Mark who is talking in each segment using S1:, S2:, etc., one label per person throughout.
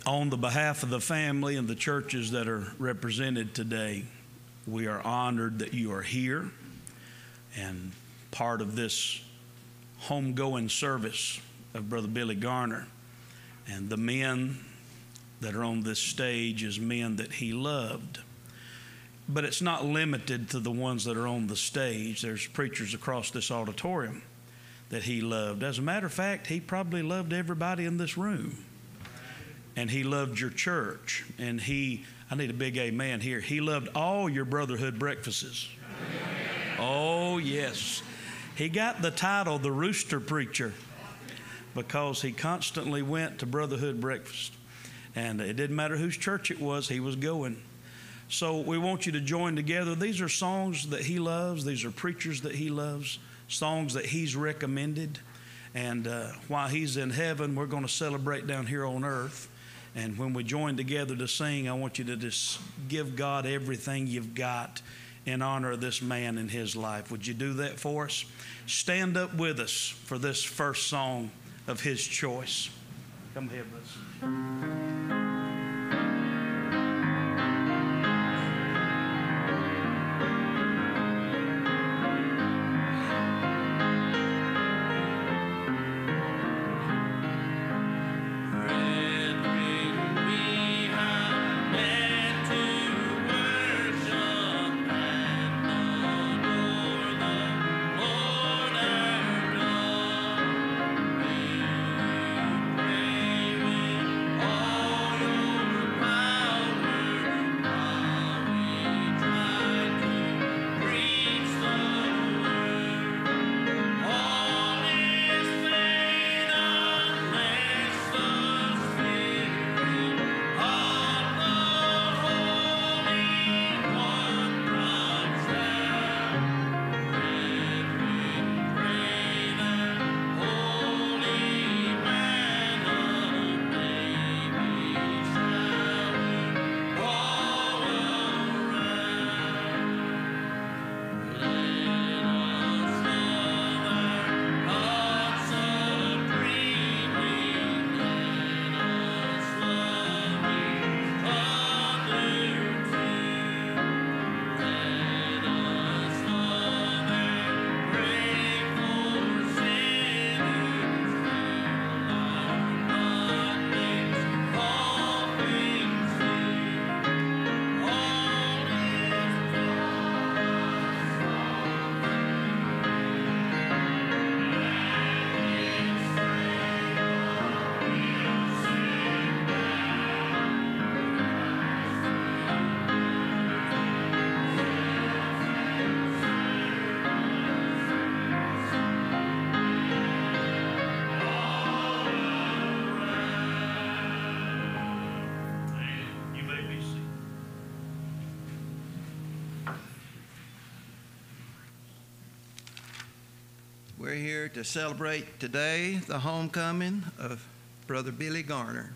S1: On the behalf of the family and the churches that are represented today, we are honored that you are here and part of this homegoing service of Brother Billy Garner. And the men that are on this stage is men that he loved. But it's not limited to the ones that are on the stage. There's preachers across this auditorium that he loved. As a matter of fact, he probably loved everybody in this room. And he loved your church. And I need a big amen here. He loved all your brotherhood breakfasts. Oh, yes. He got the title, the Rooster Preacher, because he constantly went to brotherhood breakfast. And it didn't matter whose church it was, he was going. So we want you to join together. These are songs that he loves. These are preachers that he loves, songs that he's recommended. And while he's in heaven, we're going to celebrate down here on earth. And when we join together to sing, I want you to just give God everything you've got in honor of this man and his life. Would you do that for us? Stand up with us for this first song of his choice. Come ahead, let's.
S2: We're here to celebrate today the homecoming of Brother Billy Garner,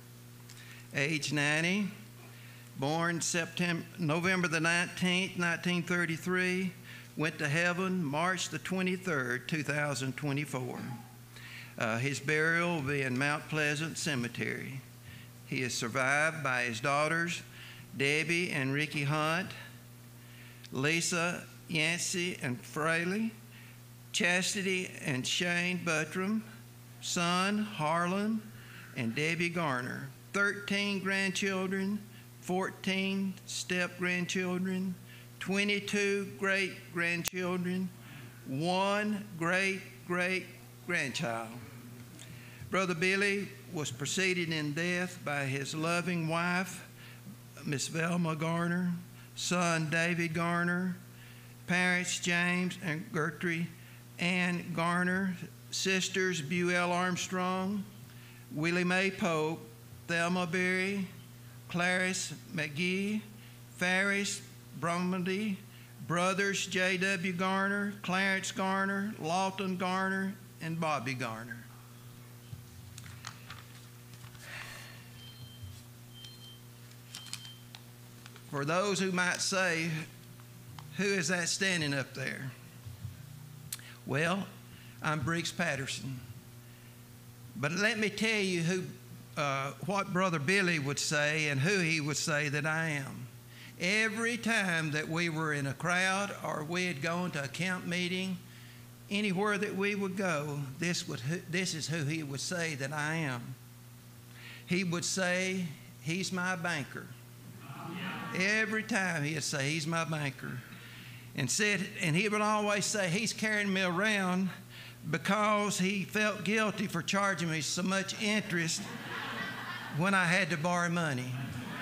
S2: age 90, born November the 19th, 1933, went to heaven March the 23rd, 2024. His burial will be in Mount Pleasant Cemetery. He is survived by his daughters, Debbie and Ricky Hunt, Lisa, Yancey, and Fraley, Chastity and Shane Buttram, son Harlan and Debbie Garner, 13 grandchildren, 14 step-grandchildren, 22 great-grandchildren, 1 great-great-grandchild. Brother Billy was preceded in death by his loving wife, Miss Velma Garner, son David Garner, parents James and Gertrude Ann Garner, sisters Buell Armstrong, Willie Mae Pope, Thelma Berry, Clarice McGee, Ferris Brumady, brothers J.W. Garner, Clarence Garner, Lawton Garner, and Bobby Garner. For those who might say, who is that standing up there? Well, I'm Briggs Patterson. But let me tell you who what Brother Billy would say and who he would say that I am. Every time that we were in a crowd or we had gone to a camp meeting, anywhere that we would go, this is who he would say that I am. He would say, he's my banker. Every time he'd say, he's my banker. And he would always say, he's carrying me around because he felt guilty for charging me so much interest when I had to borrow money.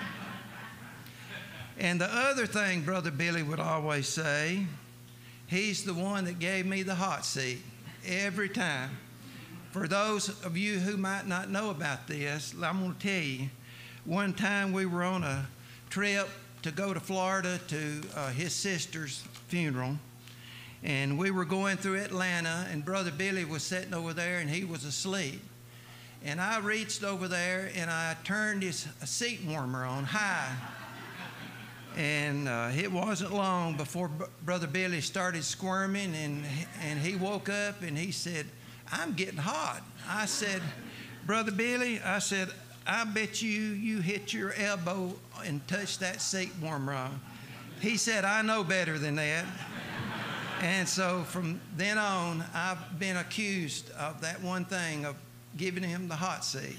S2: And the other thing Brother Billy would always say, he's the one that gave me the hot seat every time. For those of you who might not know about this, I'm going to tell you, one time we were on a trip to go to Florida to his sister's funeral, and we were going through Atlanta, and Brother Billy was sitting over there, and he was asleep. And I reached over there, and I turned his seat warmer on high. And it wasn't long before Brother Billy started squirming, and he woke up, and he said, I'm getting hot. I said, Brother Billy, I said, I bet you hit your elbow and touched that seat warmer on. He said, I know better than that. And so from then on, I've been accused of that one thing, of giving him the hot seat.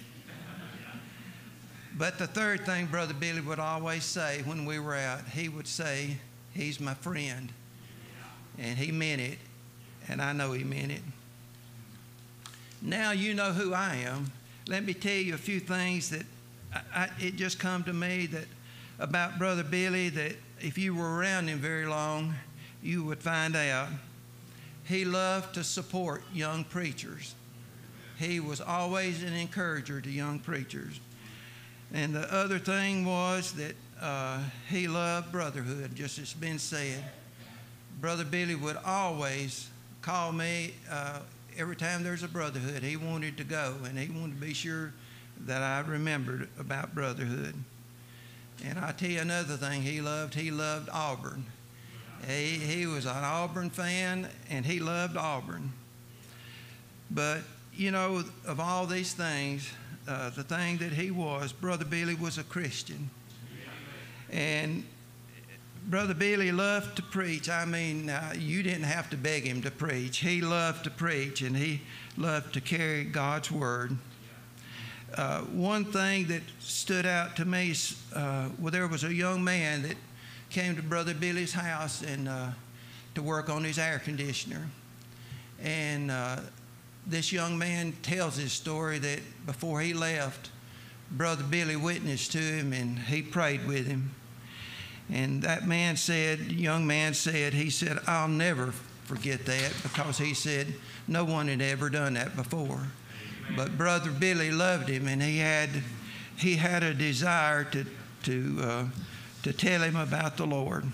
S2: But the third thing Brother Billy would always say when we were out, he would say, he's my friend. And he meant it, and I know he meant it. Now you know who I am. Let me tell you a few things that it just come to me that about Brother Billy, that if you were around him very long, you would find out. He loved to support young preachers. He was always an encourager to young preachers. And the other thing was that he loved brotherhood, just as it's been said. Brother Billy would always call me every time there's a brotherhood. He wanted to go, and he wanted to be sure that I remembered about brotherhood. And I'll tell you another thing he loved Auburn. He was an Auburn fan, and he loved Auburn. But, you know, of all these things, the thing that he was, Brother Billy was a Christian. And Brother Billy loved to preach. I mean, you didn't have to beg him to preach. He loved to preach, and he loved to carry God's word. One thing that stood out to me, there was a young man that came to Brother Billy's house and to work on his air conditioner. And this young man tells his story that before he left, Brother Billy witnessed to him, and he prayed with him. And that man said, young man said, he said, I'll never forget that, because he said no one had ever done that before. But Brother Billy loved him, and he had a desire to tell him about the Lord.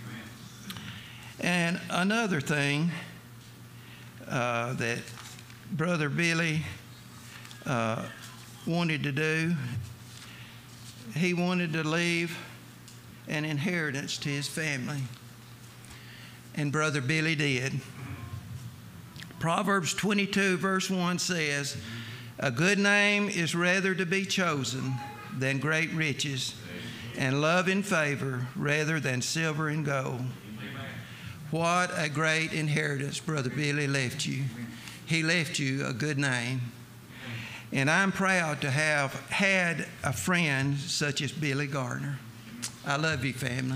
S2: And another thing that Brother Billy wanted to do, he wanted to leave an inheritance to his family. And Brother Billy did. Proverbs 22 verse 1 says, a good name is rather to be chosen than great riches, and love and favor rather than silver and gold. What a great inheritance Brother Billy left you. He left you a good name. And I'm proud to have had a friend such as Billy Garner. I love you, family.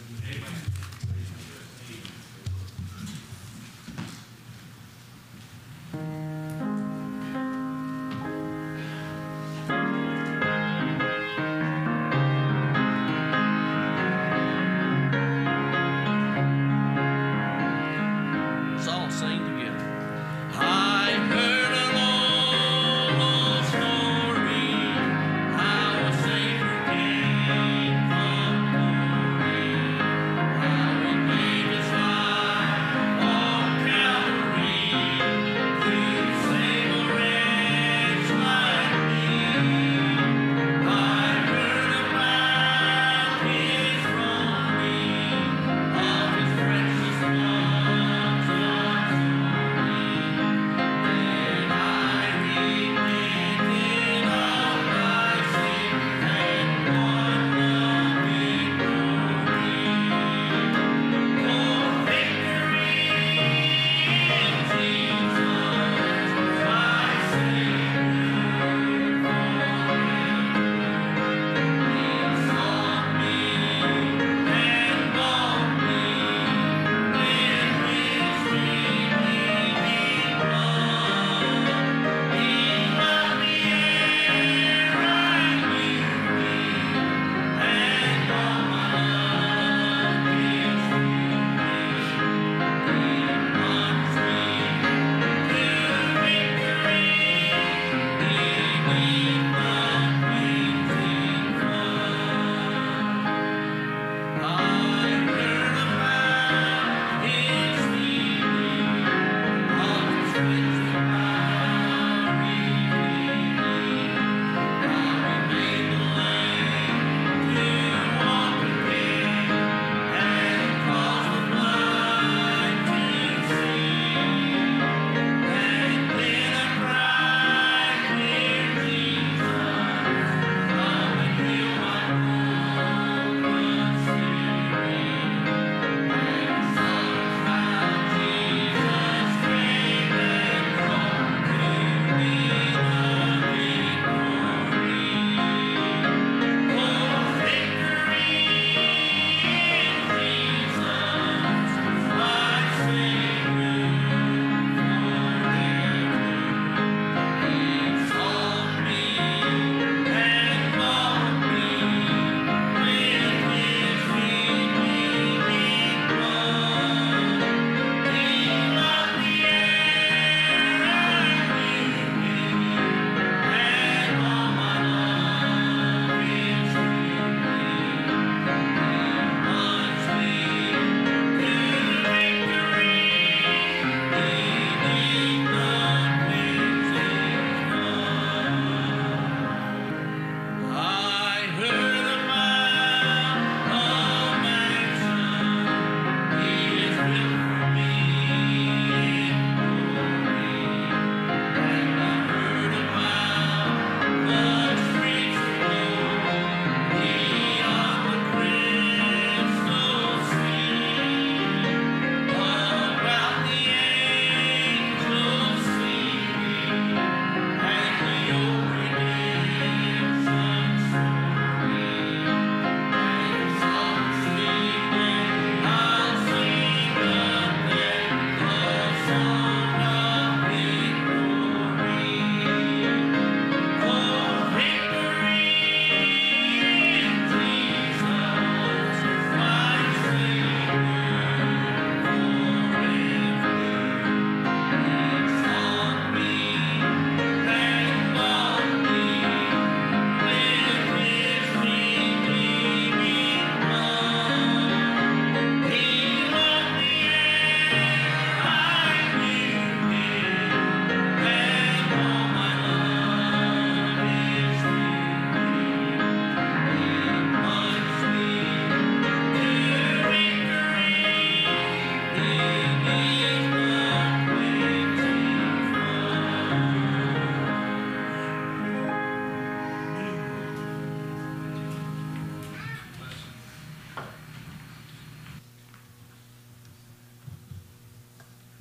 S1: Let's all sing together. I heard a long story, how a Savior came from glory.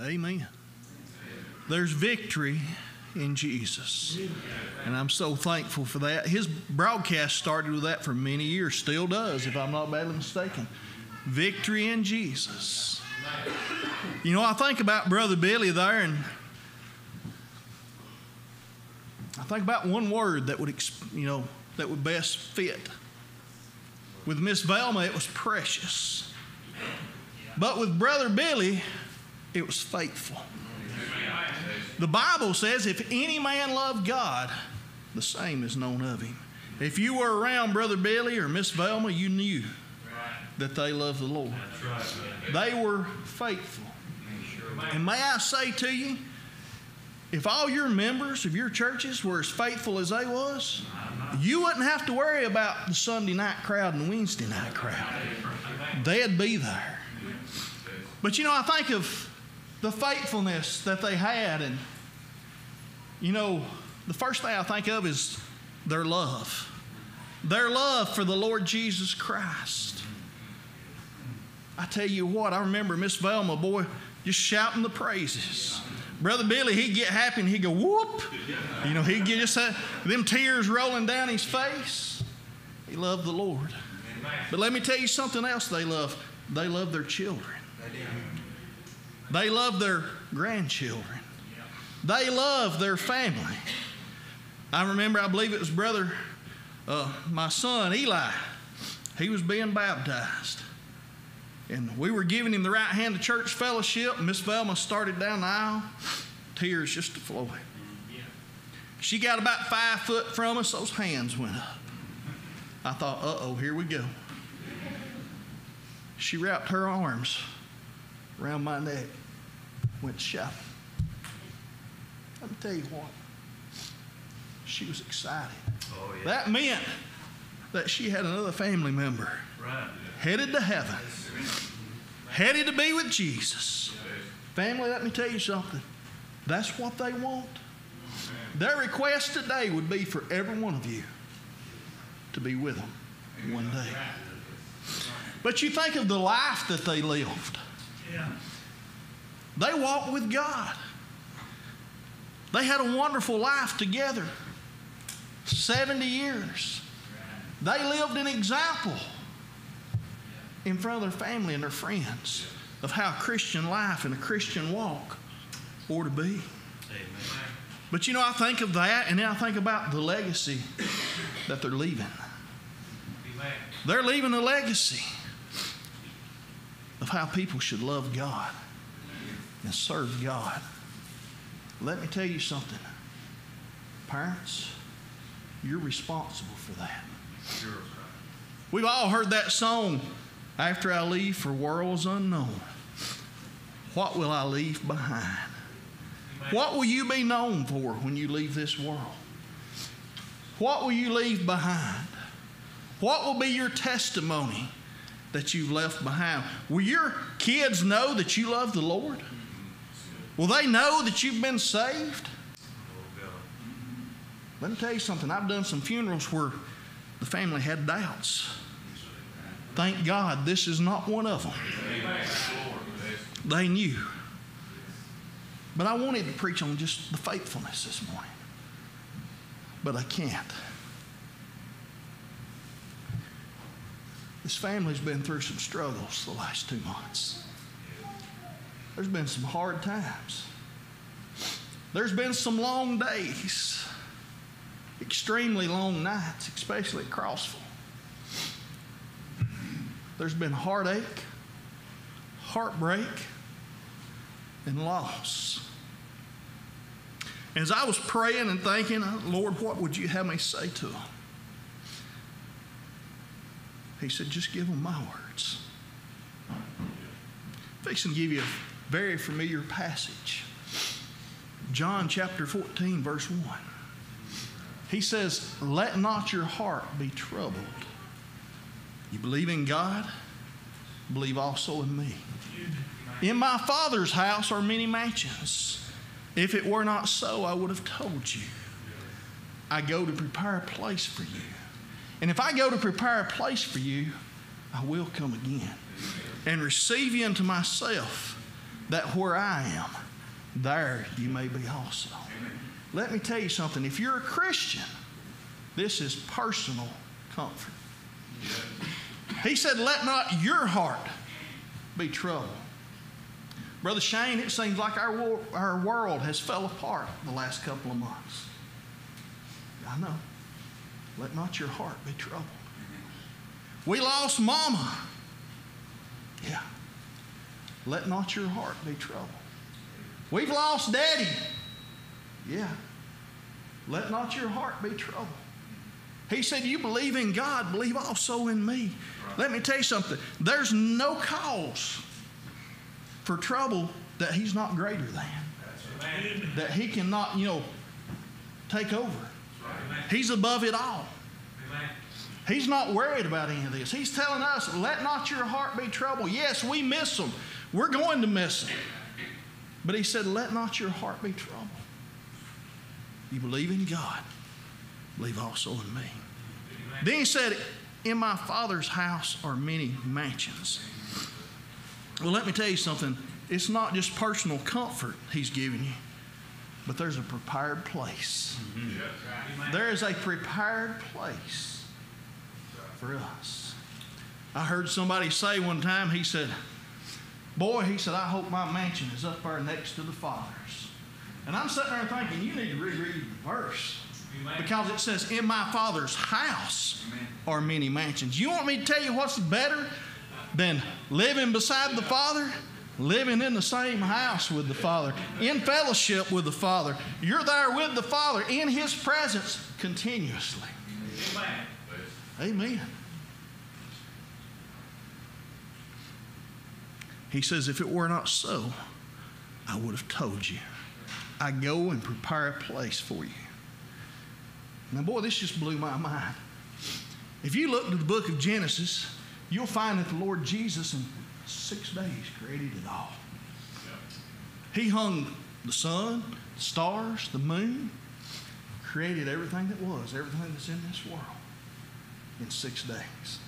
S3: Amen. There's victory in Jesus. And I'm so thankful for that. His broadcast started with that for many years, still does, if I'm not badly mistaken. Victory in Jesus. You know, I think about Brother Billy there, and I think about one word that would, that would best fit. With Miss Velma, it was precious. But with Brother Billy, it was faithful. The Bible says, if any man love God, the same is known of him. If you were around Brother Billy or Miss Velma, you knew that they loved the Lord. They were faithful. And may I say to you, if all your members of your churches were as faithful as they was, you wouldn't have to worry about the Sunday night crowd and the Wednesday night crowd. They'd be there. But I think of the faithfulness that they had, and the first thing I think of is their love. Their love for the Lord Jesus Christ. I tell you what, I remember Miss Velma, boy, just shouting the praises. Brother Billy, he'd get happy and he'd go, whoop. He'd get just them tears rolling down his face. He loved the Lord. But let me tell you something else they love. They love their children. They love their grandchildren. They love their family. I remember, I believe it was my son Eli. He was being baptized. And we were giving him the right hand of church fellowship. Miss Velma started down the aisle, tears just flowing. She got about 5 foot from us, those hands went up. I thought, uh-oh, here we go. She wrapped her arms around my neck, went shouting. Let me tell you what, she was excited. Oh, yeah. That meant that she had another family member headed to heaven, headed to be with Jesus. Family, let me tell you something. That's what they want. Their request today would be for every one of you to be with them one day. But you think of the life that they lived. They walked with God. They had a wonderful life together. 70 years. They lived an example in front of their family and their friends of how Christian life and a Christian walk ought to be. Amen. But I think of that, and then I think about the legacy that they're leaving. Amen. They're leaving a legacy of how people should love God and serve God. Let me tell you something. Parents, you're responsible for that. Sure. We've all heard that song, "After I leave for worlds unknown, what will I leave behind?" What will you be known for when you leave this world? What will you leave behind? What will be your testimony that you've left behind? Will your kids know that you love the Lord? Will they know that you've been saved? Let me tell you something. I've done some funerals where the family had doubts. Thank God this is not one of them. They knew. But I wanted to preach on just the faithfulness this morning. But I can't. This family's been through some struggles the last 2 months. There's been some hard times. There's been some long days. Extremely long nights, especially at Crossville. There's been heartache, heartbreak, and loss. As I was praying and thinking, Lord, what would you have me say to them? He said, just give them my words. I'm fixing to give you a very familiar passage. John chapter 14, verse 1. He says, let not your heart be troubled. You believe in God, believe also in me. In my Father's house are many mansions. If it were not so, I would have told you. I go to prepare a place for you. And if I go to prepare a place for you, I will come again and receive you unto myself, that where I am, there you may be also. Let me tell you something. If you're a Christian, this is personal comfort. He said, let not your heart be troubled. Brother Shane, it seems like our world has fell apart the last couple of months. I know. Let not your heart be troubled. We lost Mama. Yeah. Let not your heart be troubled. We've lost Daddy. Yeah. Let not your heart be troubled. He said, you believe in God, believe also in me. Let me tell you something. There's no cause for trouble that he's not greater than. That he cannot, take over. He's above it all. He's not worried about any of this. He's telling us, let not your heart be troubled. Yes, we miss him. We're going to miss him. But he said, let not your heart be troubled. You believe in God, believe also in me. Then he said, in my Father's house are many mansions. Well, let me tell you something. It's not just personal comfort he's giving you, but there's a prepared place. There is a prepared place for us. I heard somebody say one time, he said, I hope my mansion is up there next to the Father's. And I'm sitting there thinking, you need to reread the verse. Because it says, in my Father's house are many mansions. You want me to tell you what's better than living beside the Father? Living in the same house with the Father, in fellowship with the Father. You're there with the Father, in His presence continuously. Amen. He says, if it were not so, I would have told you. I go and prepare a place for you. Now, boy, this just blew my mind. If you look to the book of Genesis, you'll find that the Lord Jesus in 6 days created it all. He hung the sun, the stars, the moon, created everything that was, everything that's in this world in 6 days.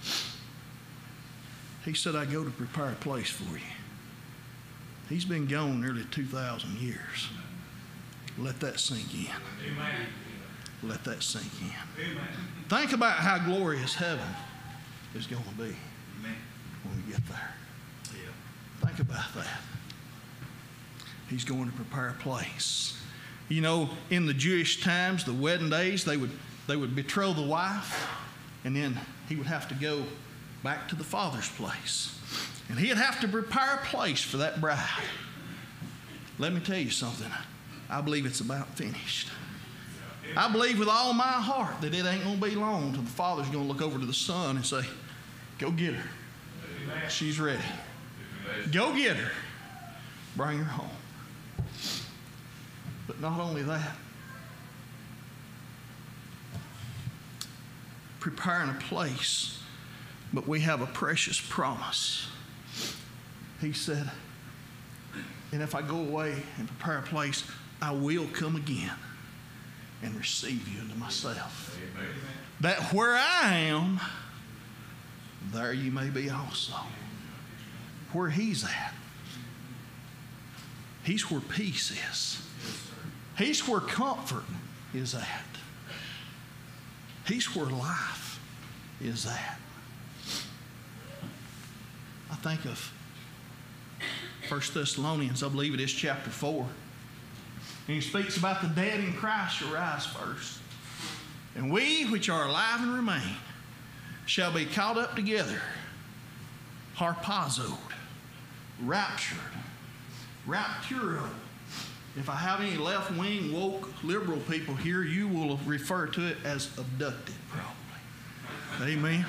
S3: He said, I go to prepare a place for you. He's been gone nearly 2,000 years. Let that sink in. Amen. Let that sink in. Amen. Think about how glorious heaven is going to be when we get there. Yeah. Think about that. He's going to prepare a place. You know, in the Jewish times, the wedding days, they would betroth the wife, and then he would have to go back to the father's place. And he'd have to prepare a place for that bride. Let me tell you something. I believe it's about finished. I believe with all my heart that it ain't going to be long till the father's going to look over to the son and say, go get her. She's ready. Go get her. Bring her home. But not only that, preparing a place, but we have a precious promise. He said, and if I go away and prepare a place, I will come again and receive you into myself. Amen. That where I am, there you may be also. Where he's at. He's where peace is. He's where comfort is at. He's where life is at. I think of 1 Thessalonians, I believe it is chapter 4. And he speaks about the dead in Christ shall rise first. And we which are alive and remain shall be caught up together, harpazoed, raptured, rapturo. If I have any left-wing, woke, liberal people here, you will refer to it as abducted, probably. Amen?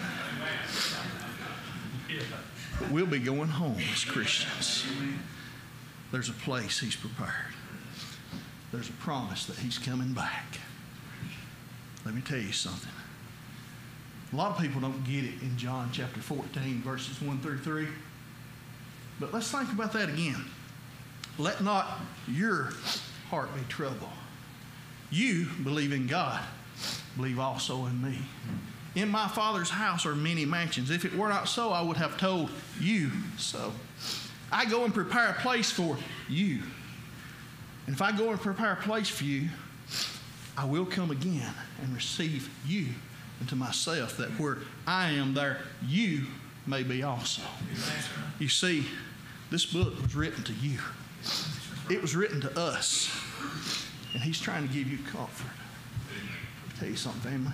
S3: But we'll be going home as Christians. There's a place he's prepared. There's a promise that he's coming back. Let me tell you something. A lot of people don't get it in John chapter 14, verses 1 through 3. But let's think about that again. Let not your heart be troubled. You believe in God. Believe also in me. In my Father's house are many mansions. If it were not so, I would have told you so. I go and prepare a place for you. And if I go and prepare a place for you, I will come again and receive you into myself, that where I am there, you may be also. You see, this book was written to you. It was written to us. And he's trying to give you comfort. I'll tell you something, family.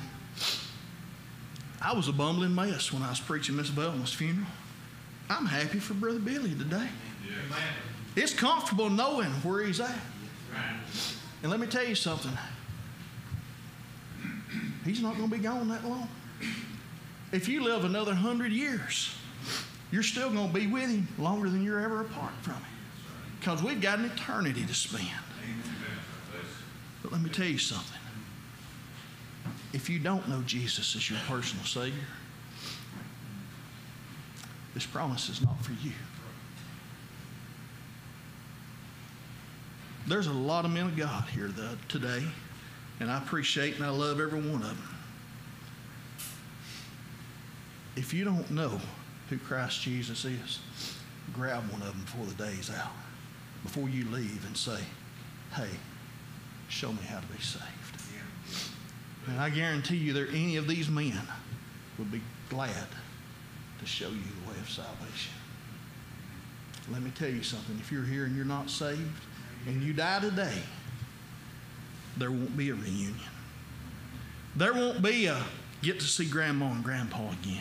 S3: I was a bumbling mess when I was preaching Miss Velma's funeral. I'm happy for Brother Billy today. It's comfortable knowing where he's at. And let me tell you something. He's not going to be gone that long. If you live another 100 years, you're still going to be with him longer than you're ever apart from him. Because we've got an eternity to spend. But let me tell you something. If you don't know Jesus as your personal Savior, this promise is not for you. There's a lot of men of God here today, and I appreciate and I love every one of them. If you don't know who Christ Jesus is, grab one of them before the day's out, before you leave, and say, hey, show me how to be saved. And I guarantee you that any of these men would be glad to show you the way of salvation. Let me tell you something. If you're here and you're not saved, and you die today, there won't be a reunion. There won't be a get to see Grandma and Grandpa again.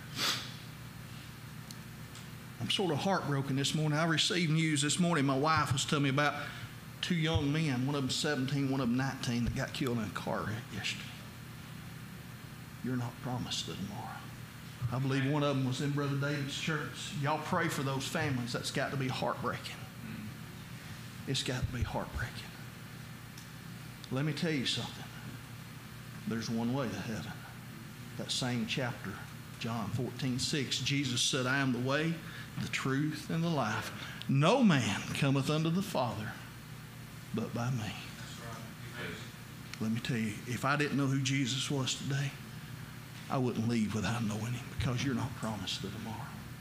S3: I'm sort of heartbroken this morning. I received news this morning. My wife was telling me about two young men, one of them 17, one of them 19, that got killed in a car wreck yesterday. You're not promised the tomorrow. I believe one of them was in Brother David's church. Y'all pray for those families. That's got to be heartbreaking. It's got to be heartbreaking. Let me tell you something. There's one way to heaven. That same chapter, John 14:6, Jesus said, I am the way, the truth, and the life. No man cometh unto the Father but by me. Let me tell you, if I didn't know who Jesus was today, I wouldn't leave without knowing him, because you're not promised the tomorrow.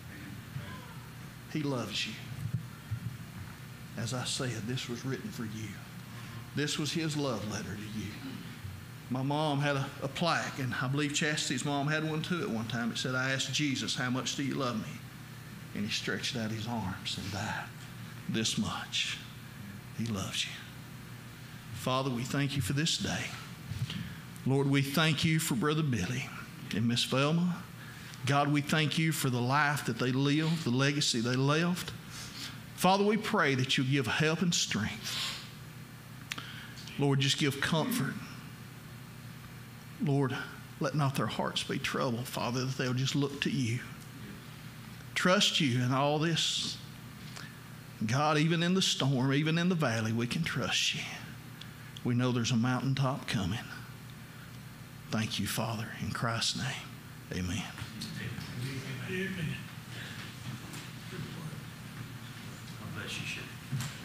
S3: He loves you. As I said, this was written for you. This was his love letter to you. My mom had a plaque, and I believe Chastity's mom had one too at one time. It said, I asked Jesus, how much do you love me? And he stretched out his arms and died. This much. He loves you. Father, we thank you for this day. Lord, we thank you for Brother Billy and Miss Velma. God, we thank you for the life that they lived, the legacy they left. Father, we pray that you'll give help and strength. Lord, just give comfort. Lord, let not their hearts be troubled, Father, that they'll just look to you. Trust you in all this. God, even in the storm, even in the valley, we can trust you. We know there's a mountaintop coming. Thank you, Father, in Christ's name. Amen.
S1: Amen. God bless you, Sherry.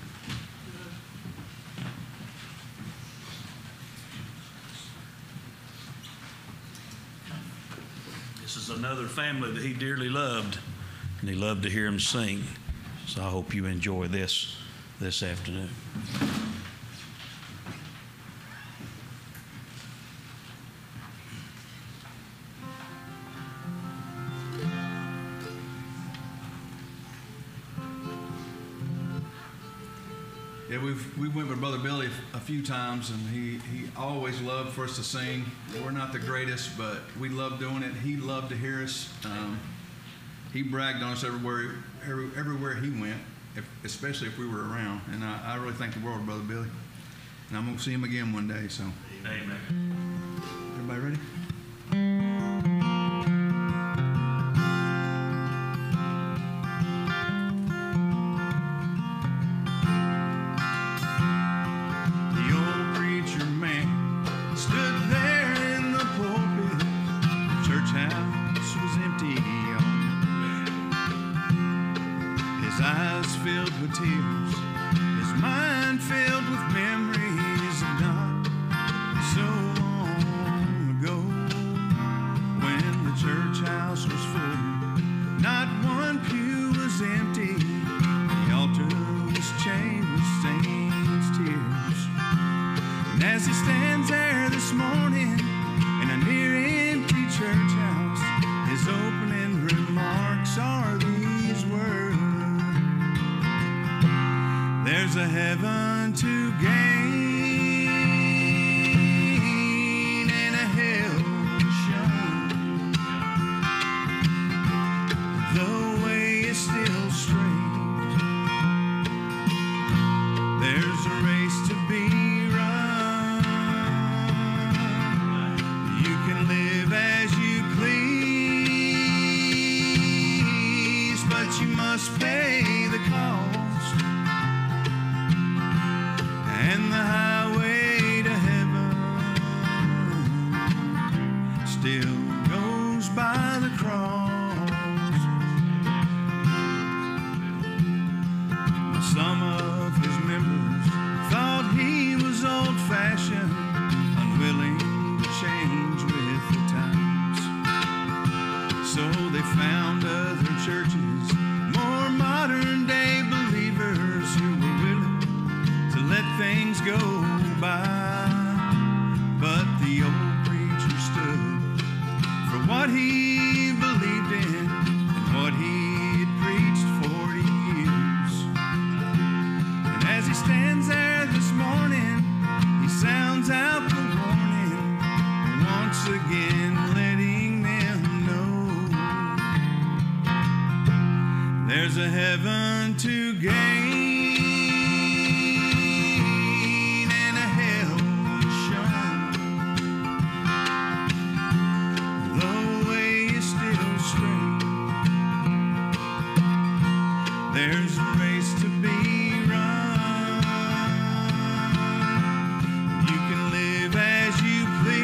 S1: This is another family that he dearly loved, and he loved to hear him sing. So I hope you enjoy this afternoon.
S4: Yeah, we went with Brother Billy a few times, and he always loved for us to sing. We're not the greatest, but we love doing it. He loved to hear us. He bragged on us everywhere he went, especially if we were around. And I really thank the world of Brother Billy. And I'm going to see him again one day. So,
S1: Amen.
S4: Everybody ready?
S5: Not one pew was empty. a heaven to gain and a hell to shun. The way is still straight. There's a race to be run. You can live as you please, but you must pay the cost. And the highway to heaven still goes by the cross. Some of his members thought he was old-fashioned, unwilling to change with the times. So they found other churches, more modern-day believers who were willing to let things go by. But the old preacher stood for what he believed in and what he had preached 40 years. And as he stands there this morning, he sounds out the warning, once again letting them know there's a heaven to gain. There's a race to be run. You can live as you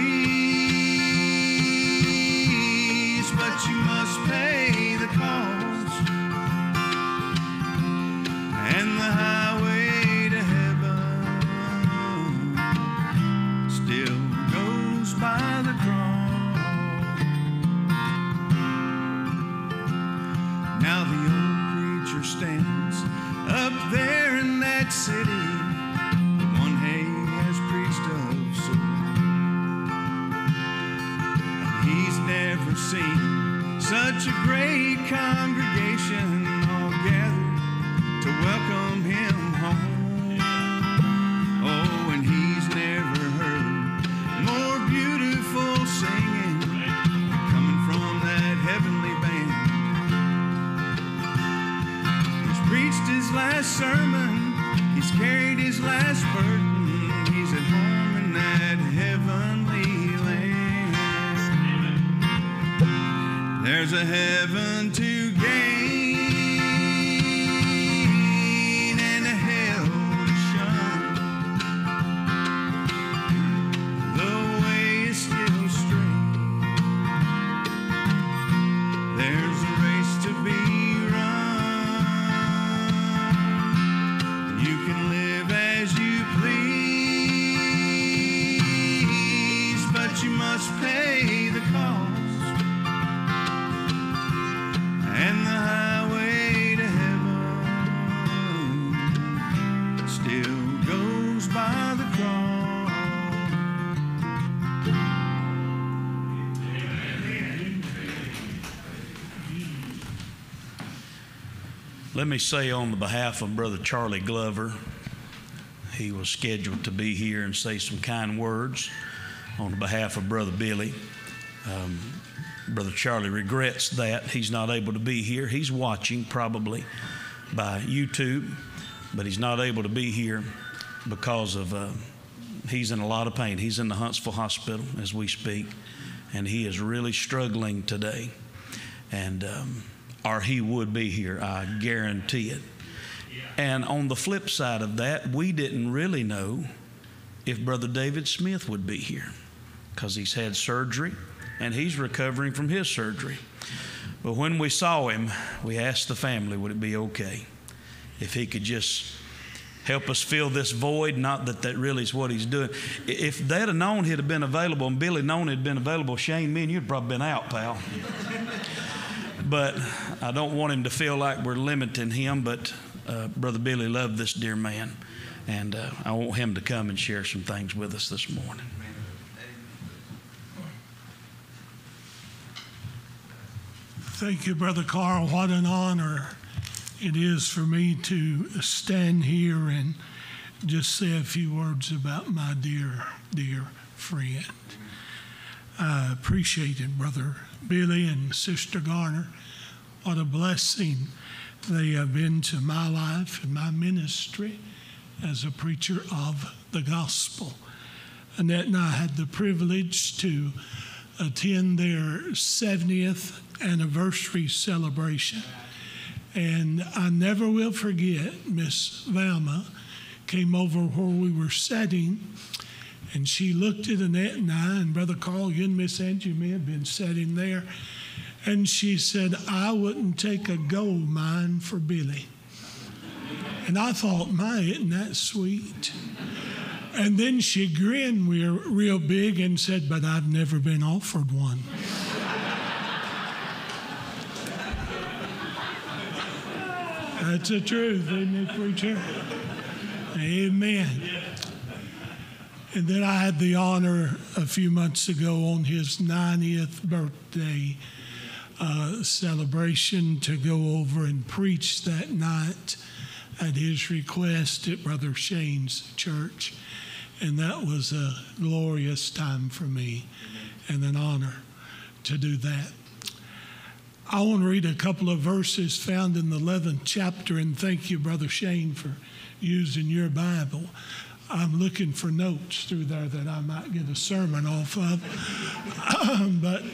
S5: please, but you must pay the cost. And the highway to heaven still goes by the cross. Now the old stands up there in that city, the one he has preached of so long. And he's never seen such a great congregation all gathered to welcome him home. Oh, and he's never heard more beautiful singing coming from that heavenly band. Preached his last sermon, he's carried his last burden, he's at home in that heavenly land. There's a heaven to gain and a hell to shun. The way is still straight. There's a race to be run. You can live as you please, but you must pay the cost. And the highway to heaven still goes by the cross.
S1: Let me say on the behalf of Brother Charlie Glover, he was scheduled to be here and say some kind words on the behalf of Brother Billy. Brother Charlie regrets that he's not able to be here. He's watching probably by YouTube, but he's not able to be here because of he's in a lot of pain. He's in the Huntsville Hospital as we speak, and he is really struggling today. And or he would be here, I guarantee it. And on the flip side of that, we didn't really know if Brother David Smith would be here because he's had surgery and he's recovering from his surgery. But when we saw him, we asked the family, would it be okay if he could just help us fill this void? Not that that really is what he's doing. If they'd have known he'd have been available and Billy known he'd been available, Shane, me and you'd probably been out, pal. But I don't want him to feel like we're limiting him, but Brother Billy loved this dear man, and I want him to come and share some things with us this morning.
S6: Thank you, Brother Carl. What an honor it is for me to stand here and just say a few words about my dear, dear friend. I appreciated Brother Billy and Sister Garner. What a blessing they have been to my life and my ministry as a preacher of the gospel. Annette and I had the privilege to attend their 70th anniversary celebration. And I never will forget, Miss Velma came over where we were sitting, and she looked at Annette and I, and Brother Carl, you and Miss Angie may have been sitting there, and she said, I wouldn't take a gold mine for Billy. And I thought, my, isn't that sweet? And then she grinned real big and said, but I've never been offered one. That's the truth, isn't it, preacher? Amen. And then I had the honor a few months ago on his 90th birthday celebration to go over and preach that night at his request at Brother Shane's church. And that was a glorious time for me and an honor to do that. I want to read a couple of verses found in the 11th chapter, and thank you, Brother Shane, for using your Bible. I'm looking for notes through there that I might get a sermon off of. But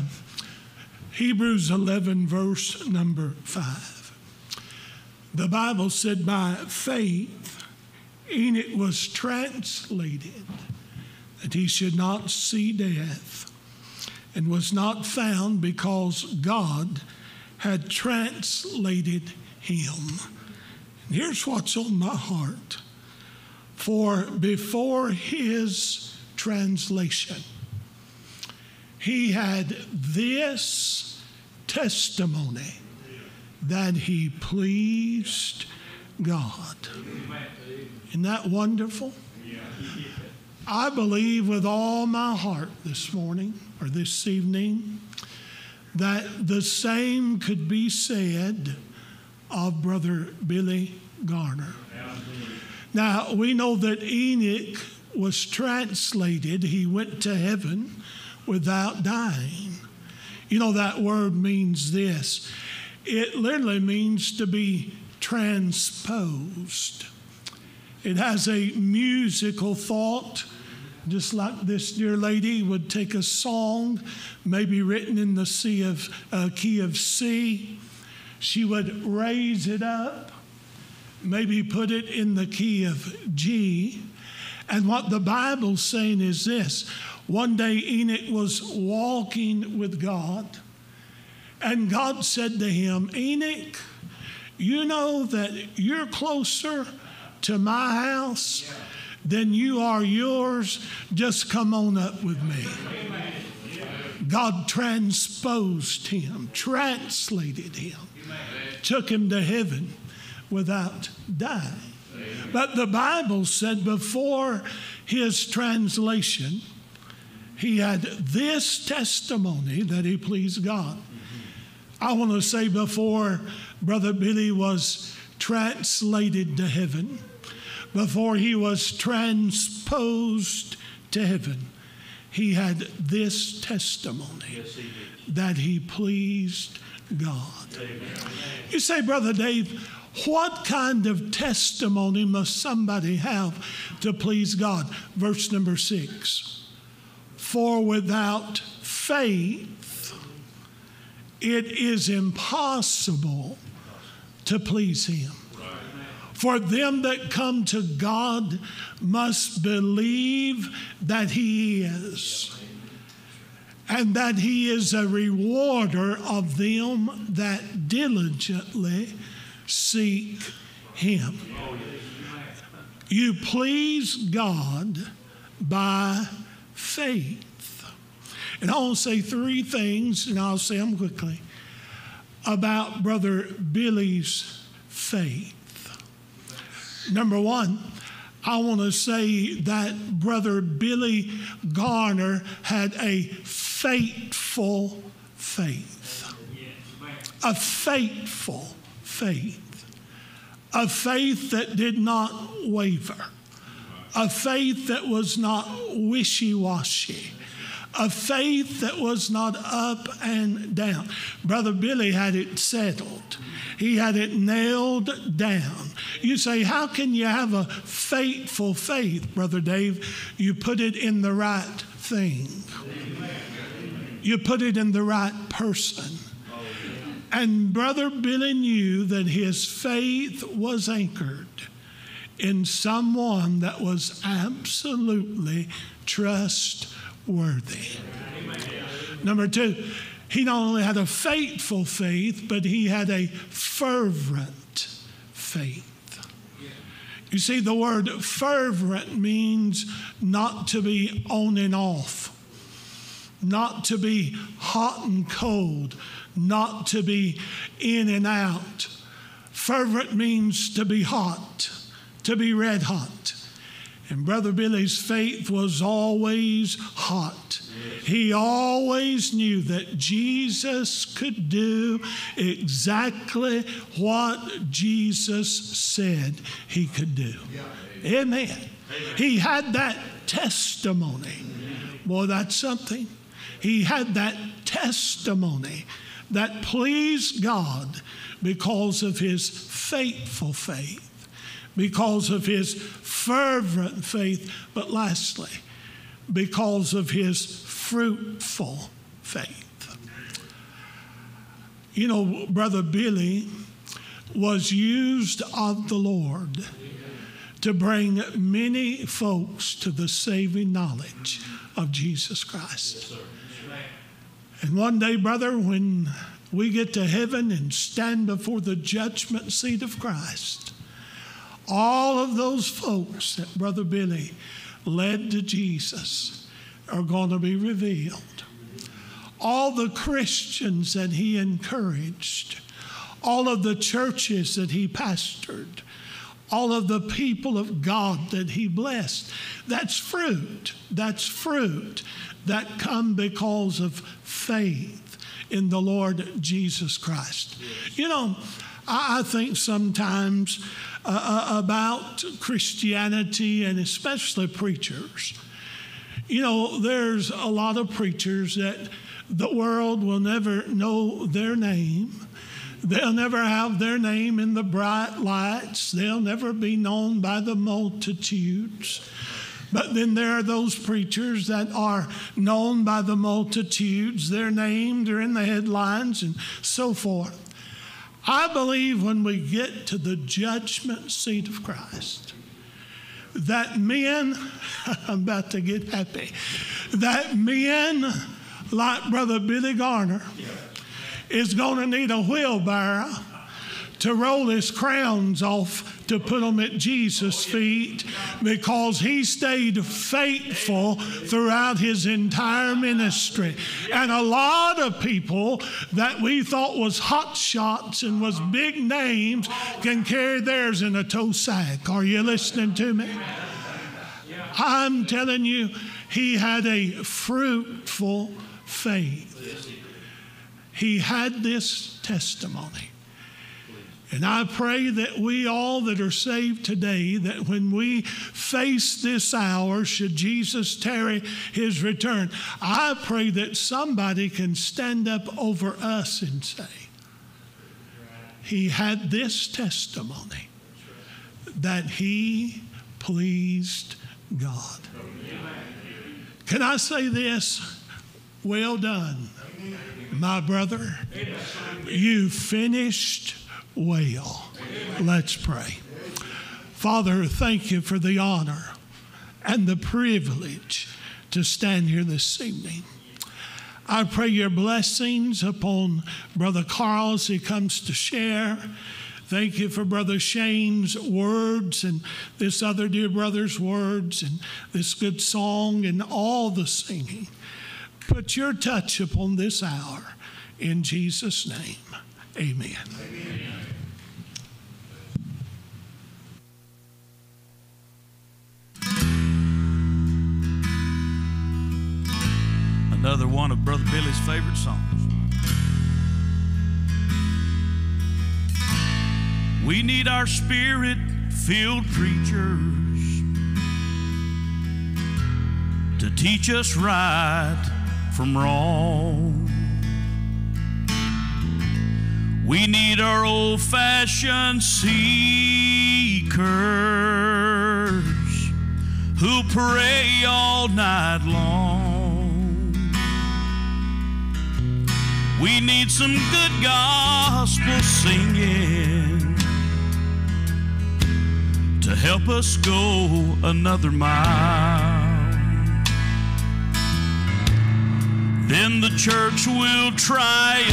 S6: Hebrews 11, verse number 5. The Bible said, by faith, Enoch was translated that he should not see death, and was not found because God had translated him. And here's what's on my heart. For before his translation, he had this testimony, that he pleased God. Isn't that wonderful? I believe with all my heart this morning or this evening that the same could be said of Brother Billy Garner. Now, we know that Enoch was translated, he went to heaven without dying. You know, that word means this. It literally means to be transposed. It has a musical thought, just like this dear lady would take a song, maybe written in the key of C. She would raise it up, maybe put it in the key of G. And what the Bible's saying is this. One day Enoch was walking with God, and God said to him, Enoch, you know that you're closer to my house than you are yours. Just come on up with me. God transposed him, translated him, took him to heaven without dying. But the Bible said before his translation, he had this testimony that he pleased God. I want to say before Brother Billy was translated to heaven, before he was transposed to heaven, he had this testimony, that he pleased God. You say, Brother Dave, what kind of testimony must somebody have to please God? Verse number 6. For without faith, it is impossible to please him. For them that come to God must believe that he is, and that he is a rewarder of them that diligently seek him. You please God by faith. And I want to say three things, and I'll say them quickly, about Brother Billy's faith. Number one, I want to say that Brother Billy Garner had a faithful faith. A faithful faith, a faith that did not waver, a faith that was not wishy-washy, a faith that was not up and down. Brother Billy had it settled. He had it nailed down. You say, how can you have a faithful faith, Brother Dave? You put it in the right thing. You put it in the right person. And Brother Billy knew that his faith was anchored in someone that was absolutely trustworthy. Number two, he not only had a faithful faith, but he had a fervent faith. You see, the word fervent means not to be on and off, not to be hot and cold, not to be in and out. Fervent means to be hot, to be red hot. And Brother Billy's faith was always hot. He always knew that Jesus could do exactly what Jesus said he could do. Amen. He had that testimony. Boy, that's something. He had that testimony that pleased God because of his faithful faith, because of his fervent faith, but lastly, because of his fruitful faith. You know, Brother Billy was used of the Lord to bring many folks to the saving knowledge of Jesus Christ. And one day, brother, when we get to heaven and stand before the judgment seat of Christ, all of those folks that Brother Billy led to Jesus are going to be revealed. All the Christians that he encouraged, all of the churches that he pastored, all of the people of God that he blessed, that's fruit. That's fruit that come because of faith in the Lord Jesus Christ. You know, I think sometimes about Christianity, and especially preachers. You know, there's a lot of preachers that the world will never know their name. They'll never have their name in the bright lights. They'll never be known by the multitudes. But then there are those preachers that are known by the multitudes. Their names are in the headlines and so forth. I believe when we get to the judgment seat of Christ, that men, I'm about to get happy, that men like Brother Billy Garner is going to need a wheelbarrow to roll his crowns off to put them at Jesus' feet, because he stayed faithful throughout his entire ministry. And a lot of people that we thought was hot shots and was big names can carry theirs in a tow sack. Are you listening to me? I'm telling you, he had a fruitful faith. He had this testimony. And I pray that we all that are saved today, that when we face this hour, should Jesus tarry his return, I pray that somebody can stand up over us and say, he had this testimony that he pleased God. Can I say this? Well done, my brother. You finished well. Let's pray. Father, thank you for the honor and the privilege to stand here this evening. I pray your blessings upon Brother Carl as he comes to share. Thank you for Brother Shane's words and this other dear brother's words and this good song and all the singing. Put your touch upon this hour in Jesus' name. Amen. Amen.
S1: Another one of Brother Billy's favorite songs. We need our Spirit-filled preachers to teach us right from wrong. We need our old-fashioned seekers who pray all night long. We need some good gospel singing to help us go another mile. Then the church will triumphant,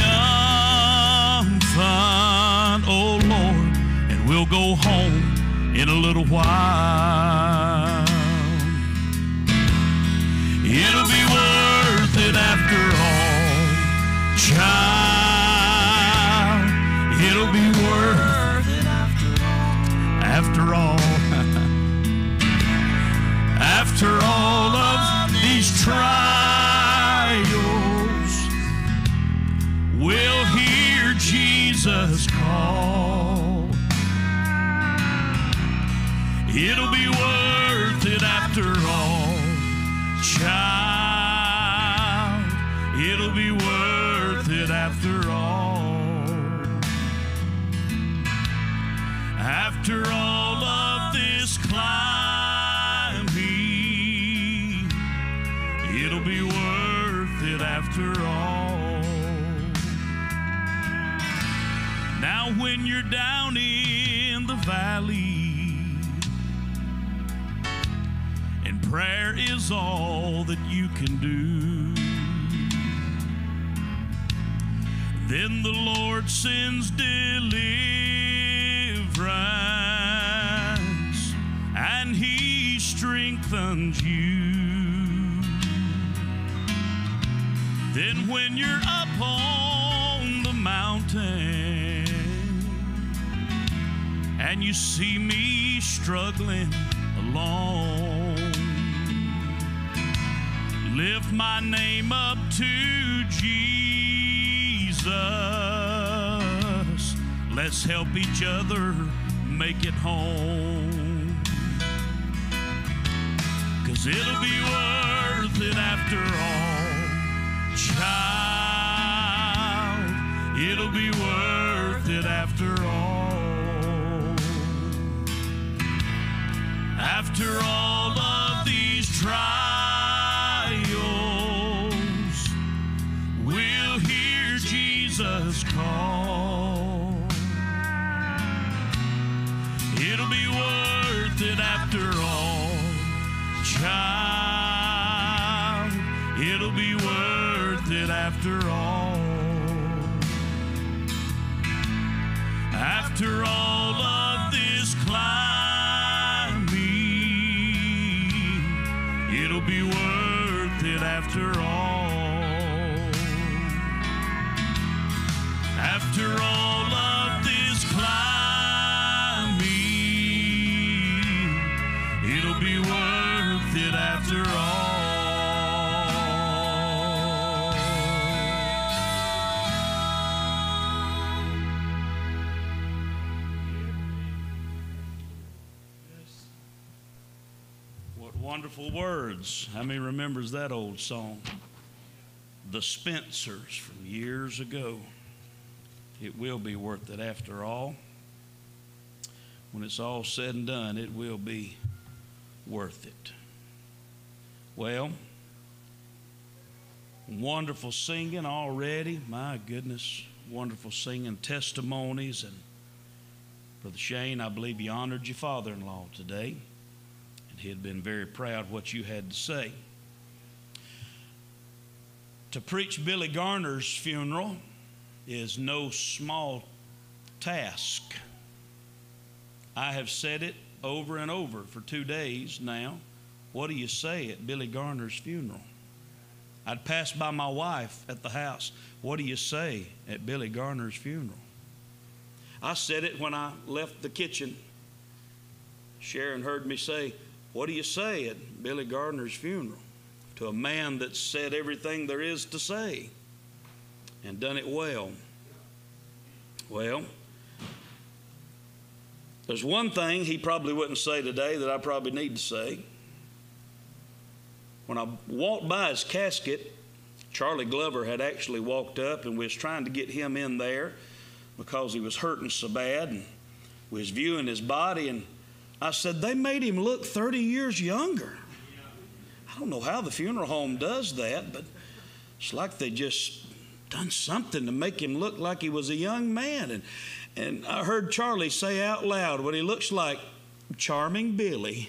S1: oh Lord, and we'll go home in a little while. It'll be worth it after all, child. It'll be worth it after all. After all of these trials, we'll hear Jesus call. It'll be worth it after all, child. It'll be worth it after all. After all of this climbing, it'll be worth it after all. Now when you're down in the valley and prayer is all that you can do, then the Lord sends deliverance and He strengthens you. Then when you're up on the mountain and you see me struggling alone, lift my name up to Jesus. Let's help each other make it home, 'cause it'll be worth it after all, child. It'll be worth it after all. After all of these trials, we'll hear Jesus call. It'll be worth it after all, child. It'll be worth it after all. After all of this climbing, it'll be worth it after all. After all of this climbing, it'll be worth it after all. What wonderful words. How many remembers that old song? The Spencers from years ago. It will be worth it after all. When it's all said and done, it will be worth it. Well, wonderful singing already. My goodness, wonderful singing, testimonies. And Brother Shane, I believe you honored your father-in-law today. And he had been very proud of what you had to say. To preach Billy Garner's funeral is no small task. I have said it over and over for 2 days now. What do you say at Billy Garner's funeral? I'd pass by my wife at the house. What do you say at Billy Garner's funeral? I said it when I left the kitchen. Sharon heard me say, what do you say at Billy Garner's funeral? To a man that said everything there is to say and done it well. Well, There's one thing he probably wouldn't say today that I probably need to say. When I walked by his casket, Charlie Glover had actually walked up and was trying to get him in there because he was hurting so bad, and was viewing his body, and I said, they made him look 30 years younger. I don't know how the funeral home does that, but it's like they just done something to make him look like he was a young man. And I heard Charlie say out loud what he looks like, Charming Billy.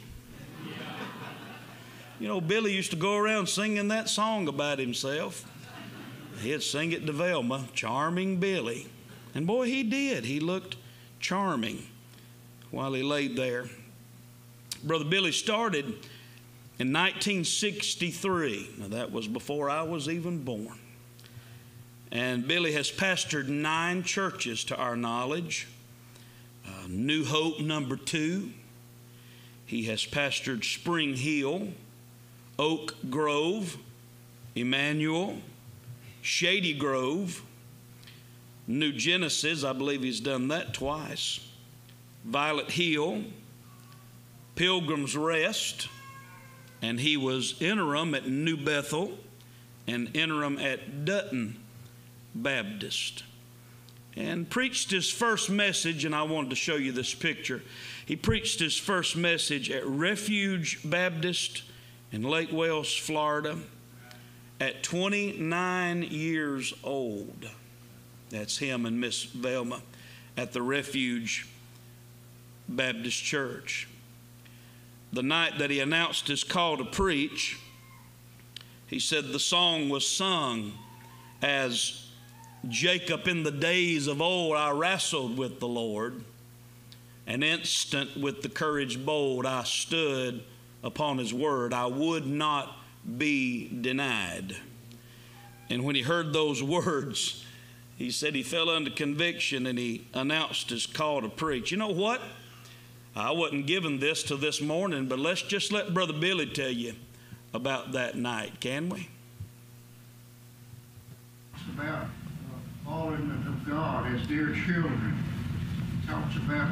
S1: You know, Billy used to go around singing that song about himself. He'd sing it to Velma, Charming Billy. And boy, he did. He looked charming while he laid there. Brother Billy started in 1963. Now, that was before I was even born. And Billy has pastored 9 churches to our knowledge. New Hope number 2. He has pastored Spring Hill, Oak Grove, Emmanuel, Shady Grove, New Genesis, I believe he's done that twice, Violet Hill, Pilgrim's Rest, and he was interim at New Bethel and interim at Dutton Baptist, and preached his first message, and I wanted to show you this picture. He preached his first message at Refuge Baptist in Lake Wales, Florida, at 29 years old. That's him and Miss Velma at the Refuge Baptist Church. The night that he announced his call to preach, he said the song was sung as Jacob in the days of old, I wrestled with the Lord. An instant with the courage bold, I stood upon his word. I would not be denied. And when he heard those words, he said he fell under conviction and he announced his call to preach. You know what? I wasn't given this till this morning, but let's just let Brother Billy tell you about that night, can we?
S7: It's about following of God as dear children. It talks about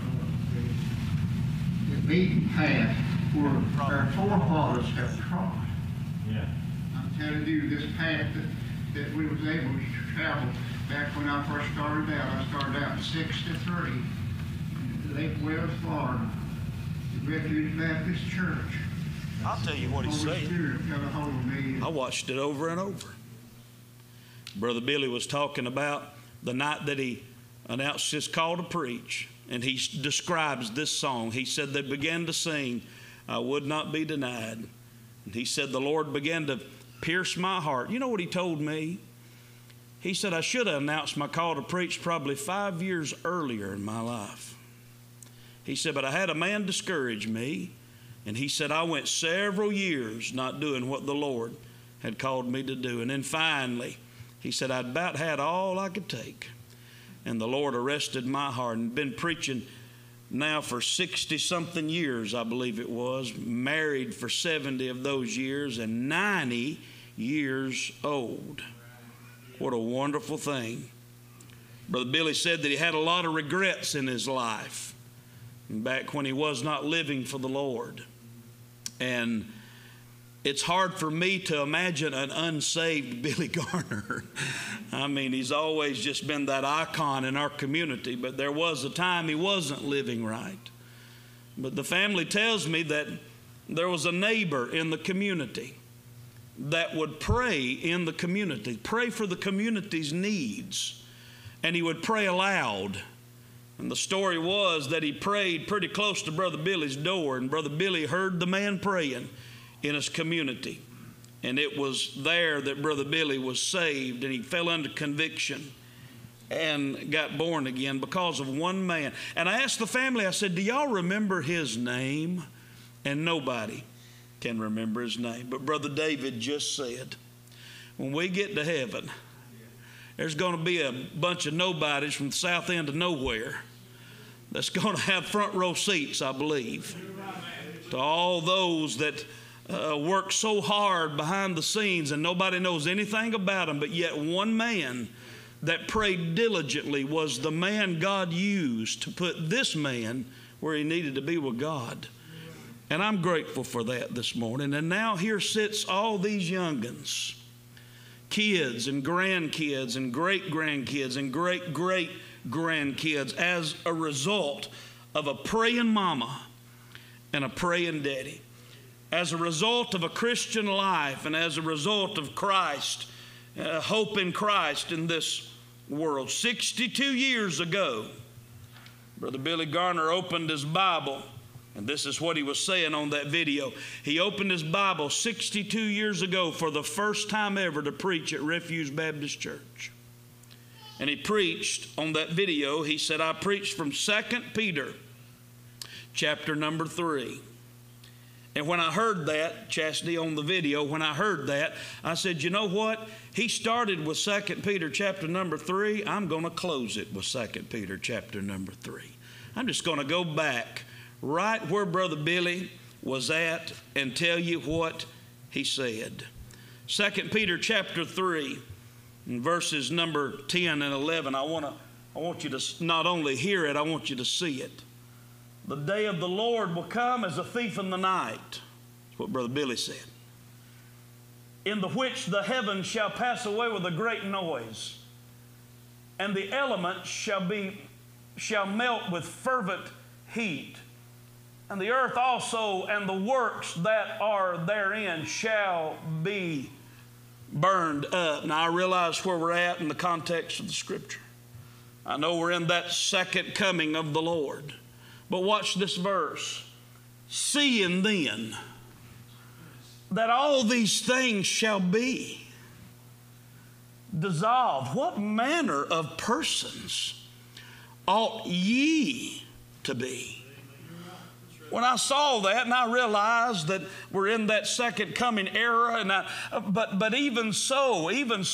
S7: the beaten path where our forefathers have trod.
S8: Yeah.
S7: I'm telling you, this path that we was able to travel back when I first started out. I started out in '63 in Lake Wales, Florida, the Refuge Baptist Church.
S1: I'll tell you what he's
S7: Holy
S1: saying.
S7: Spirit got a hold of me.
S1: I watched it over and over. Brother Billy was talking about the night that he announced his call to preach, and he describes this song. He said they began to sing, I would not be denied. And he said the Lord began to pierce my heart. You know what he told me? He said I should have announced my call to preach probably 5 years earlier in my life. He said, but I had a man discourage me, and he said I went several years not doing what the Lord had called me to do. And then finally, he said, I'd about had all I could take. And the Lord arrested my heart, and been preaching now for 60-something years, I believe it was, married for 70 of those years, and 90 years old. What a wonderful thing. Brother Billy said that he had a lot of regrets in his life back when he was not living for the Lord. And it's hard for me to imagine an unsaved Billy Garner. I mean, he's always just been that icon in our community, but there was a time he wasn't living right. But the family tells me that there was a neighbor in the community that would pray in the community, pray for the community's needs, and he would pray aloud. And the story was that he prayed pretty close to Brother Billy's door, and Brother Billy heard the man praying in his community. And it was there that Brother Billy was saved, and he fell under conviction and got born again because of one man. And I asked the family, I said, do y'all remember his name? And nobody can remember his name. But Brother David just said, when we get to heaven, there's going to be a bunch of nobodies from the south end of nowhere that's going to have front row seats, I believe, to all those that work so hard behind the scenes and nobody knows anything about them, but yet one man that prayed diligently was the man God used to put this man where he needed to be with God. And I'm grateful for that this morning. And now here sits all these young'uns, kids and grandkids and great-grandkids and great-great-grandkids as a result of a praying mama and a praying daddy, as a result of a Christian life and as a result of Christ, hope in Christ in this world. 62 years ago, Brother Billy Garner opened his Bible, and this is what he was saying on that video. He opened his Bible 62 years ago for the first time ever to preach at Refuge Baptist Church. And he preached on that video. He said, I preached from 2 Peter chapter number 3. And when I heard that, Chastity, on the video, when I heard that, I said, you know what? He started with 2 Peter chapter number 3. I'm going to close it with 2 Peter chapter number 3. I'm just going to go back right where Brother Billy was at and tell you what he said. 2 Peter chapter 3, and verses number 10 and 11. I want you to not only hear it, I want you to see it. The day of the Lord will come as a thief in the night. That's what Brother Billy said. In the which the heavens shall pass away with a great noise, and the elements shall melt with fervent heat, and the earth also and the works that are therein shall be burned up. Now I realize where we're at in the context of the Scripture. I know we're in that second coming of the Lord. But watch this verse. Seeing then that all these things shall be dissolved, what manner of persons ought ye to be? When I saw that, and I realized that we're in that second coming era, but even so,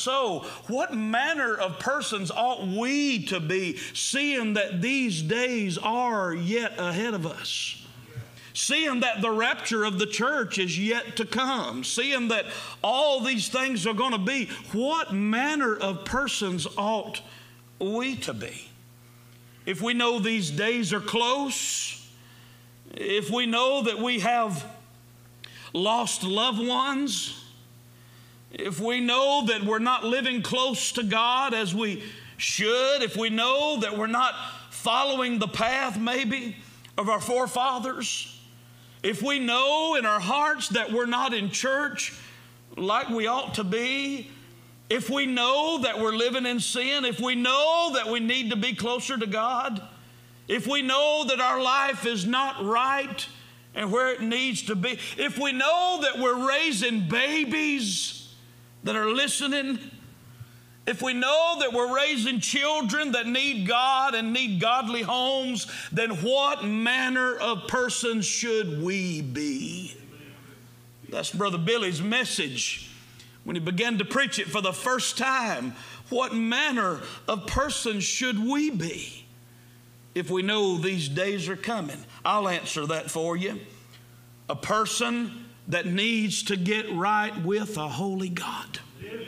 S1: what manner of persons ought we to be, seeing that these days are yet ahead of us? Seeing that the rapture of the church is yet to come, seeing that all these things are going to be, what manner of persons ought we to be? If we know these days are close, if we know that we have lost loved ones, if we know that we're not living close to God as we should, if we know that we're not following the path maybe of our forefathers, if we know in our hearts that we're not in church like we ought to be, if we know that we're living in sin, if we know that we need to be closer to God, if we know that our life is not right and where it needs to be, if we know that we're raising babies that are listening, if we know that we're raising children that need God and need godly homes, then what manner of persons should we be? That's Brother Billy's message when he began to preach it for the first time. What manner of persons should we be if we know these days are coming? I'll answer that for you. A person that needs to get right with a holy God.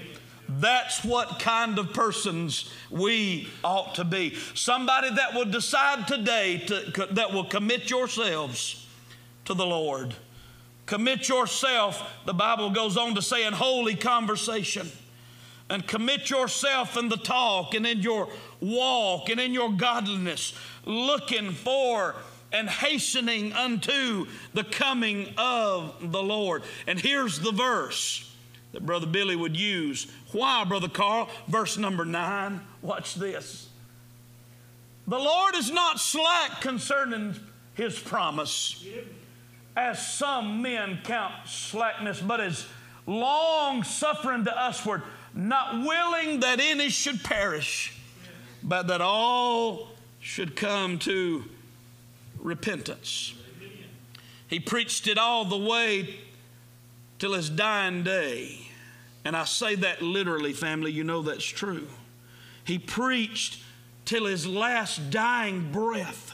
S1: That's what kind of persons we ought to be. Somebody that will decide today that will commit yourselves to the Lord. Commit yourself, the Bible goes on to say, in holy conversation. And commit yourself in the talk and in your walk and in your godliness, looking for and hastening unto the coming of the Lord. And here's the verse that Brother Billy would use. Why, Brother Carl? Verse number 9. Watch this. The Lord is not slack concerning his promise, as some men count slackness, but is long-suffering to usward, not willing that any should perish, but that all should come to repentance. He preached it all the way till his dying day. And I say that literally, family. You know that's true. He preached till his last dying breath.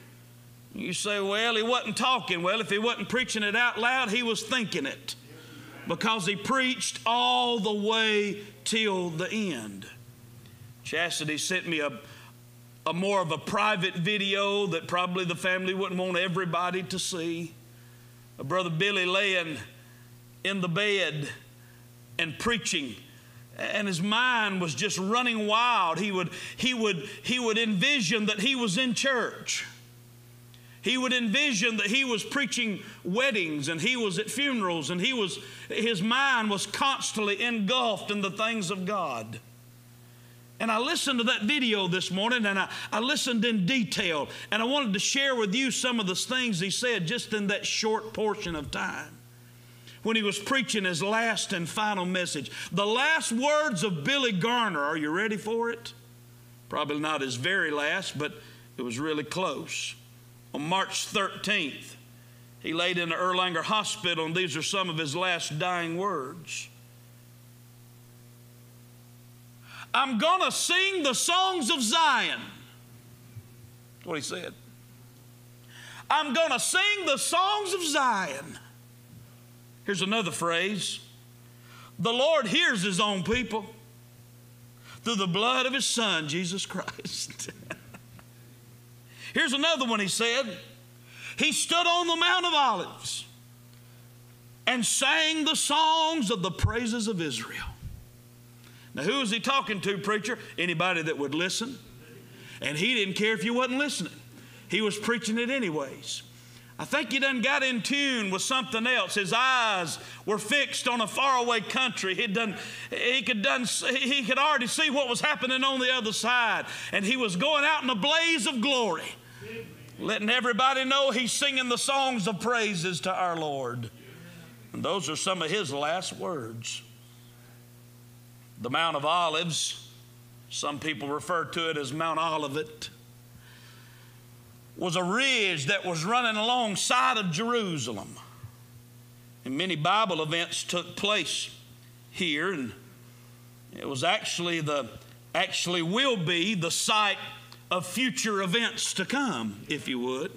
S1: You say, well, he wasn't talking. Well, if he wasn't preaching it out loud, he was thinking it. Because he preached all the way till the end. Chastity sent me a more of a private video that probably the family wouldn't want everybody to see. Brother Billy laying in the bed and preaching, and his mind was just running wild. He would envision that he was in church. He would envision that he was preaching weddings and he was at funerals, and his mind was constantly engulfed in the things of God. And I listened to that video this morning, and I listened in detail, and I wanted to share with you some of the things he said just in that short portion of time when he was preaching his last and final message. The last words of Billy Garner, are you ready for it? Probably not his very last, but it was really close. On March 13th, he laid in the Erlanger Hospital, and these are some of his last dying words. I'm going to sing the songs of Zion. That's what he said. I'm going to sing the songs of Zion. Here's another phrase. The Lord hears his own people through the blood of his Son, Jesus Christ. Here's another one he said. He stood on the Mount of Olives and sang the songs of the praises of Israel. Now, who was he talking to, preacher? Anybody that would listen. And he didn't care if you wasn't listening. He was preaching it anyways. I think he done got in tune with something else. His eyes were fixed on a faraway country. He could already see what was happening on the other side. And he was going out in a blaze of glory, letting everybody know he's singing the songs of praises to our Lord. And those are some of his last words. The Mount of Olives, some people refer to it as Mount Olivet, was a ridge that was running alongside of Jerusalem. And many Bible events took place here, and it was actually will be the site of future events to come, if you would.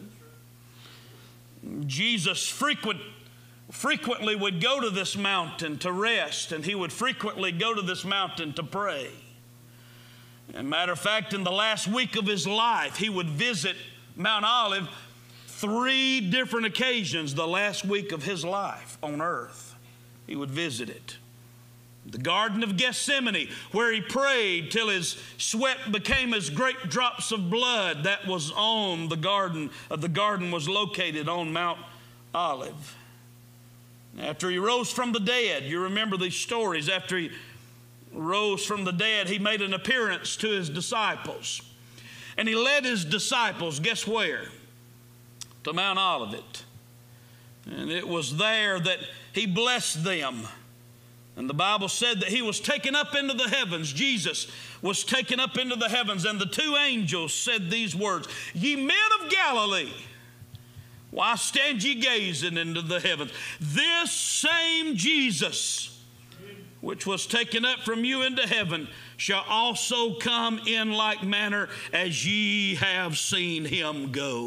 S1: Jesus frequently would go to this mountain to rest, and he would frequently go to this mountain to pray. As a matter of fact, in the last week of his life, he would visit Mount Olive 3 different occasions the last week of his life on earth. He would visit it. The Garden of Gethsemane, where he prayed till his sweat became as great drops of blood. That was on the garden. The garden was located on Mount Olive. After he rose from the dead, you remember these stories. After he rose from the dead, he made an appearance to his disciples. And he led his disciples, guess where? To Mount Olivet. And it was there that he blessed them. And the Bible said that he was taken up into the heavens. Jesus was taken up into the heavens. And the 2 angels said these words, Ye men of Galilee, why stand ye gazing into the heavens? This same Jesus, which was taken up from you into heaven, shall also come in like manner as ye have seen him go.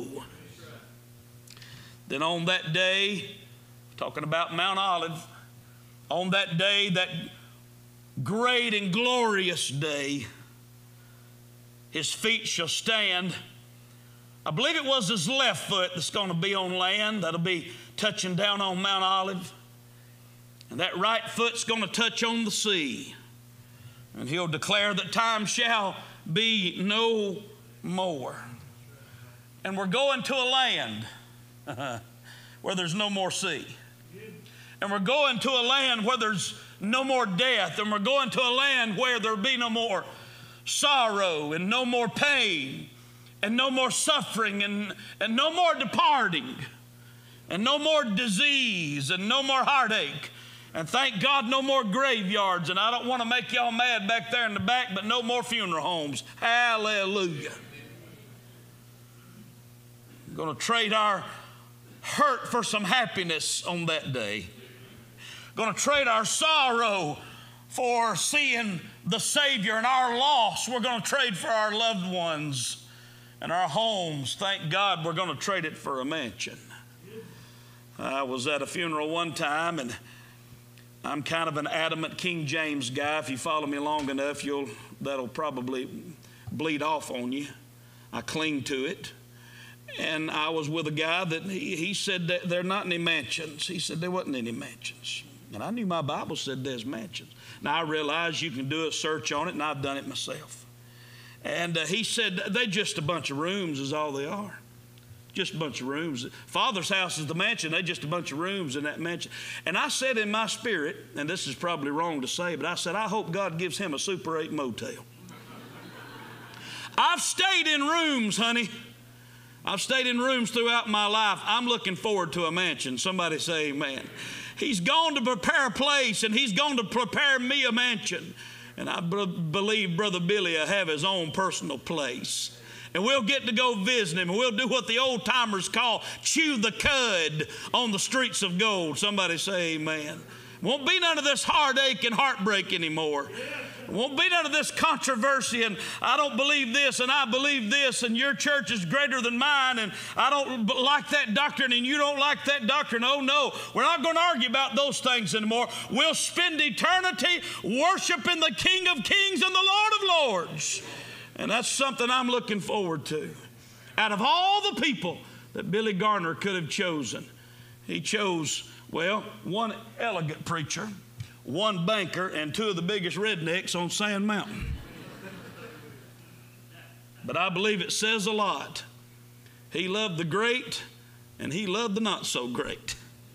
S1: Then on that day, talking about Mount Olive, on that day, that great and glorious day, his feet shall stand. I believe it was his left foot that's going to be on land. That'll be touching down on Mount Olive. And that right foot's going to touch on the sea. And he'll declare that time shall be no more. And we're going to a land where there's no more sea. And we're going to a land where there's no more death. And we're going to a land where there'll be no more sorrow and no more pain and no more suffering and no more departing and no more disease and no more heartache. And thank God, no more graveyards. And I don't want to make y'all mad back there in the back, but no more funeral homes. Hallelujah. I'm going to trade our hurt for some happiness on that day. Going to trade our sorrow for seeing the Savior, and our loss we're going to trade for our loved ones and our homes. Thank God we're going to trade it for a mansion. I was at a funeral one time, and I'm kind of an adamant King James guy. If you follow me long enough, you'll that'll probably bleed off on you. I cling to it. And I was with a guy that he said that there are not any mansions. He said there wasn't any mansions. And I knew my Bible said there's mansions. Now I realize you can do a search on it, and I've done it myself. And he said they're just a bunch of rooms is all they are. Just a bunch of rooms. Father's house is the mansion. They're just a bunch of rooms in that mansion. And I said in my spirit, and this is probably wrong to say, but I said, I hope God gives him a Super 8 motel. I've stayed in rooms, honey. I've stayed in rooms throughout my life. I'm looking forward to a mansion. Somebody say amen. He's gone to prepare a place, and he's going to prepare me a mansion. And I believe Brother Billy will have his own personal place. And we'll get to go visit him, and we'll do what the old timers call chew the cud on the streets of gold. Somebody say amen. Won't be none of this heartache and heartbreak anymore. Won't be none of this controversy and I don't believe this and I believe this and your church is greater than mine and I don't like that doctrine and you don't like that doctrine. Oh no, we're not going to argue about those things anymore. We'll spend eternity worshiping the King of Kings and the Lord of Lords. And that's something I'm looking forward to. Out of all the people that Billy Garner could have chosen, he chose, well, one elegant preacher, one banker, and two of the biggest rednecks on Sand Mountain. But I believe it says a lot. He loved the great, and he loved the not so great.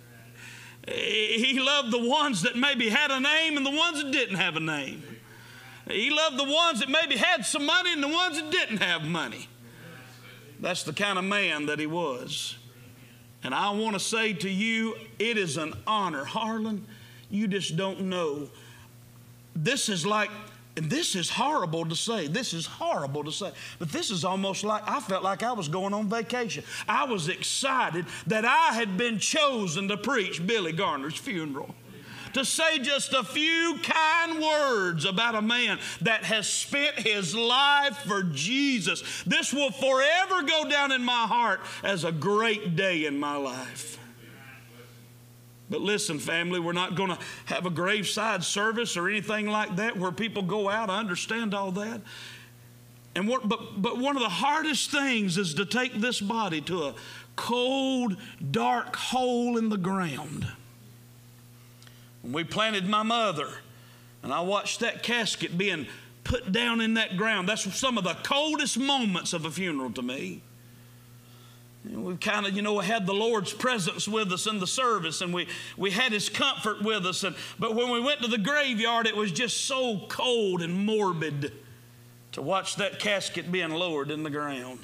S1: He loved the ones that maybe had a name and the ones that didn't have a name. He loved the ones that maybe had some money and the ones that didn't have money. That's the kind of man that he was. And I want to say to you, it is an honor. Harlan, you just don't know. This is like, and this is horrible to say. This is horrible to say. But this is almost like, I felt like I was going on vacation. I was excited that I had been chosen to preach Billy Garner's funeral. To say just a few kind words about a man that has spent his life for Jesus. This will forever go down in my heart as a great day in my life. But listen, family, we're not going to have a graveside service or anything like that where people go out. I understand all that. And but one of the hardest things is to take this body to a cold, dark hole in the ground. When we planted my mother, and I watched that casket being put down in that ground, that's some of the coldest moments of a funeral to me. And we kind of, had the Lord's presence with us in the service, and we had His comfort with us. But when we went to the graveyard, it was just so cold and morbid to watch that casket being lowered in the ground.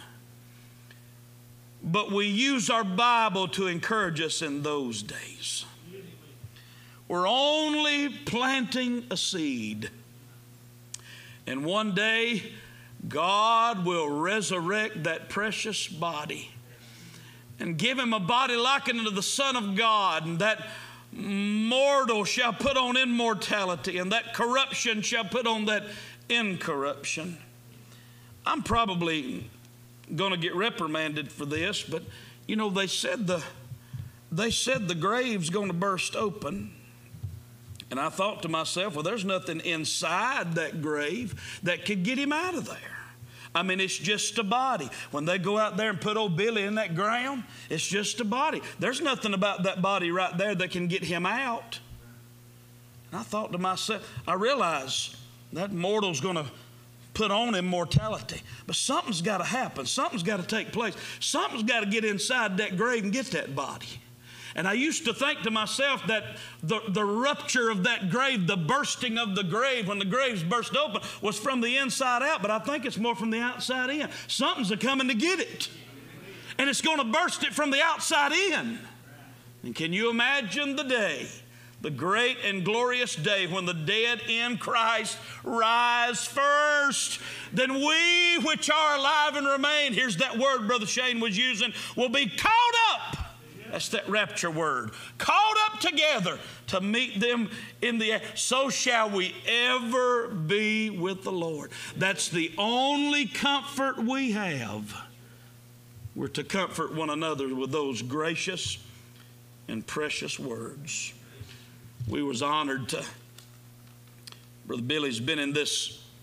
S1: But we use our Bible to encourage us in those days. We're only planting a seed. And one day, God will resurrect that precious body and give him a body likened unto the Son of God, and that mortal shall put on immortality, and that corruption shall put on that incorruption. I'm probably going to get reprimanded for this, but they said the grave's going to burst open. And I thought to myself, well, there's nothing inside that grave that could get him out of there. I mean, it's just a body. When they go out there and put old Billy in that ground, it's just a body. There's nothing about that body right there that can get him out. And I thought to myself, I realized that mortal's going to put on immortality. But something's got to happen. Something's got to take place. Something's got to get inside that grave and get that body. And I used to think to myself that the rupture of that grave, the bursting of the grave, when the graves burst open, was from the inside out. But I think it's more from the outside in. Something's coming to get it. And it's going to burst it from the outside in. And can you imagine the day, the great and glorious day, when the dead in Christ rise first? Then we which are alive and remain, here's that word Brother Shane was using, will be caught up. That's that rapture word. Caught up together to meet them in the air. So shall we ever be with the Lord. That's the only comfort we have. We're to comfort one another with those gracious and precious words. We was honored to, Brother Billy's been in this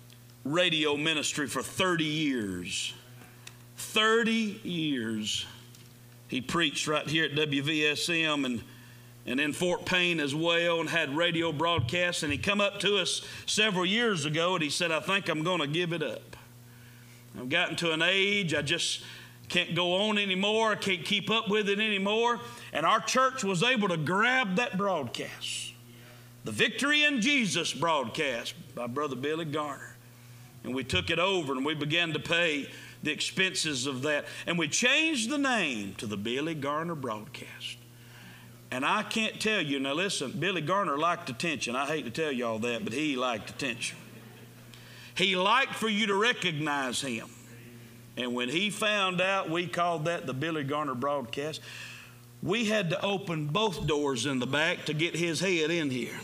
S1: radio ministry for 30 years. 30 years. He preached right here at WVSM and in Fort Payne as well, and had radio broadcasts. And he come up to us several years ago and he said, I think I'm going to give it up. I've gotten to an age I just can't go on anymore. I can't keep up with it anymore. And our church was able to grab that broadcast, the Victory in Jesus broadcast by Brother Billy Garner. And we took it over and we began to pay the expenses of that. And we changed the name to the Billy Garner broadcast. And I can't tell you, now listen, Billy Garner liked attention. I hate to tell you all that, but he liked attention. He liked for you to recognize him. And when he found out we called that the Billy Garner broadcast, we had to open both doors in the back to get his head in here.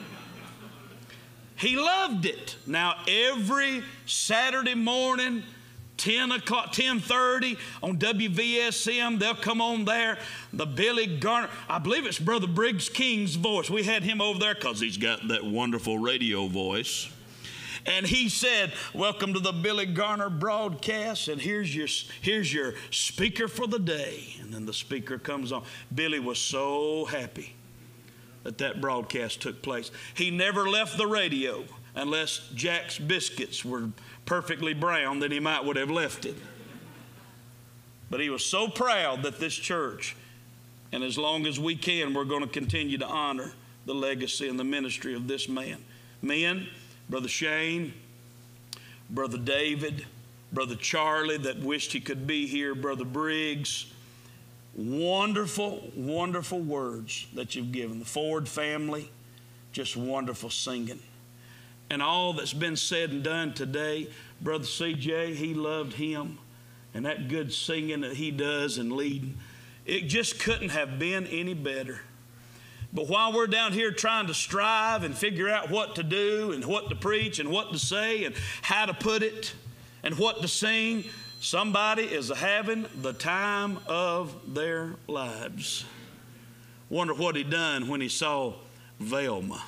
S1: He loved it. Now, every Saturday morning, 10 o'clock, 10:30 on WVSM, they'll come on there. The Billy Garner, I believe it's Brother Briggs King's voice. We had him over there because he's got that wonderful radio voice. And he said, welcome to the Billy Garner broadcast, and here's your speaker for the day. And then the speaker comes on. Billy was so happy that broadcast took place. He never left the radio unless Jack's biscuits were perfectly brown, then he might would have left it. But he was so proud that this church, and as long as we can, we're going to continue to honor the legacy and the ministry of this man. Men, Brother Shane, Brother David, Brother Charlie that wished he could be here, Brother Briggs, wonderful, wonderful words that you've given. The Ford family, just wonderful singing. And all that's been said and done today, Brother CJ, he loved him. And that good singing that he does and leading, it just couldn't have been any better. But while we're down here trying to strive and figure out what to do and what to preach and what to say and how to put it and what to sing, somebody is having the time of their lives. Wonder what he done when he saw Velma.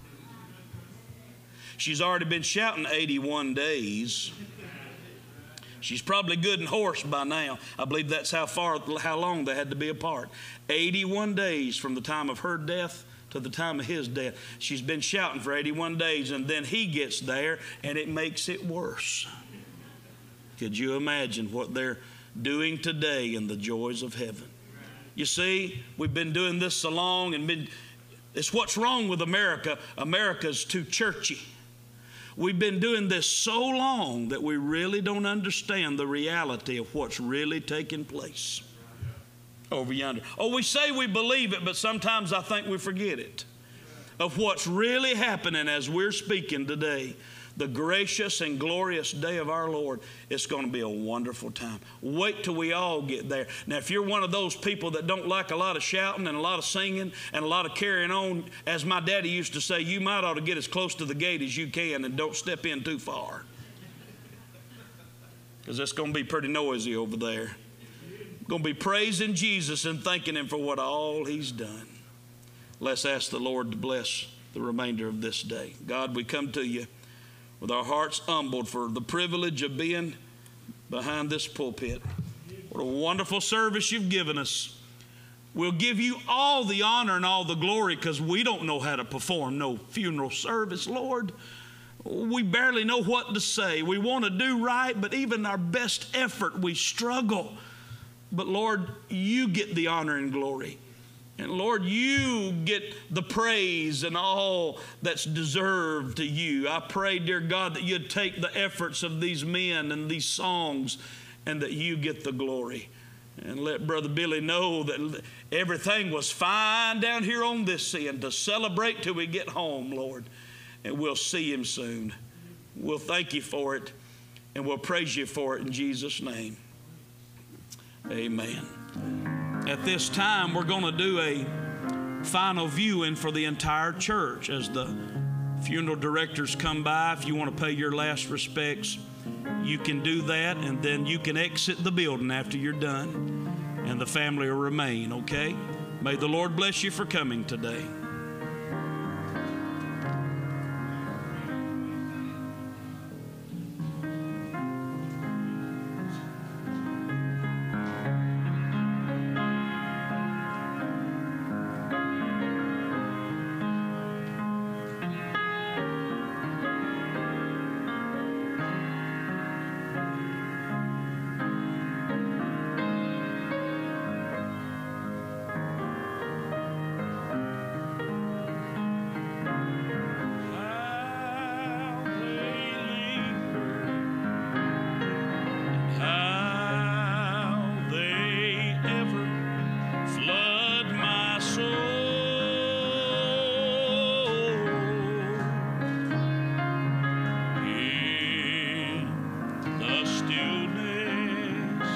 S1: She's already been shouting 81 days. She's probably good and hoarse by now. I believe that's how long they had to be apart. 81 days from the time of her death to the time of his death. She's been shouting for 81 days, and then he gets there, and it makes it worse. Could you imagine what they're doing today in the joys of heaven? You see, we've been doing this so long, and it's what's wrong with America. America's too churchy. We've been doing this so long that we really don't understand the reality of what's really taking place over yonder. Oh, we say we believe it, but sometimes I think we forget it. Of what's really happening as we're speaking today. The gracious and glorious day of our Lord. It's going to be a wonderful time. Wait till we all get there. Now, if you're one of those people that don't like a lot of shouting and a lot of singing and a lot of carrying on, as my daddy used to say, you might ought to get as close to the gate as you can and don't step in too far. Because it's going to be pretty noisy over there. Going to be praising Jesus and thanking him for what all he's done. Let's ask the Lord to bless the remainder of this day. God, we come to you with our hearts humbled for the privilege of being behind this pulpit. What a wonderful service you've given us. We'll give you all the honor and all the glory because we don't know how to perform no funeral service, Lord. We barely know what to say. We want to do right, but even our best effort, we struggle. But Lord, you get the honor and glory. And Lord, you get the praise and all that's deserved to you. I pray, dear God, that you'd take the efforts of these men and these songs and that you get the glory. And let Brother Billy know that everything was fine down here on this end to celebrate till we get home, Lord. And we'll see him soon. We'll thank you for it and we'll praise you for it in Jesus' name. Amen. At this time, we're going to do a final viewing for the entire church as the funeral directors come by. If you want to pay your last respects, you can do that, and then you can exit the building after you're done, and the family will remain, okay? May the Lord bless you for coming today. stillness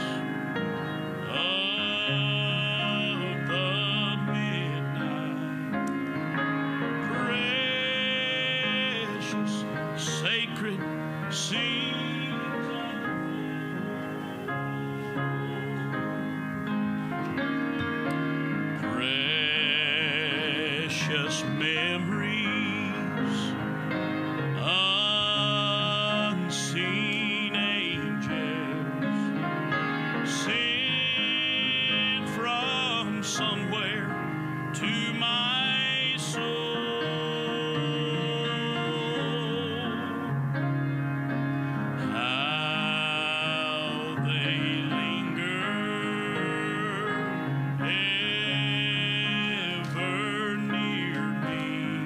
S1: of the midnight, precious, sacred scenes unfold. Precious memories, unseen angels sent from somewhere to my soul. How they linger ever near me,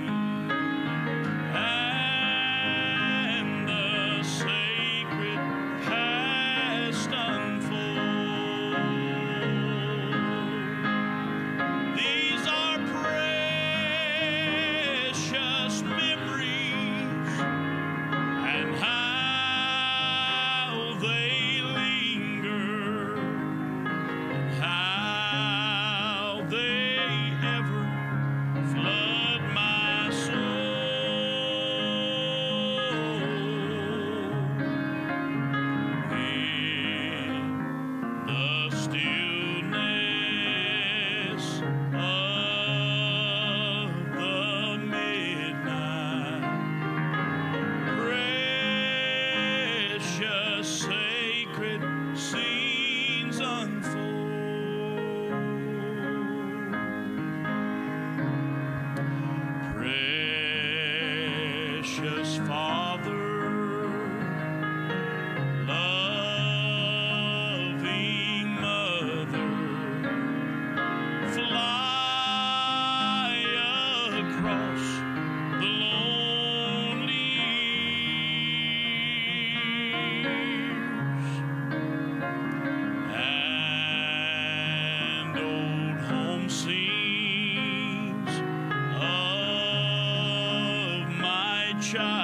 S1: and the sacred past unfold. These are precious memories, and how they linger, and how they ever flood my soul. In the stillness of the midnight, precious sacred scenes unfold. Precious Father, loving Mother, fly across the lonely years, and old home scenes of my child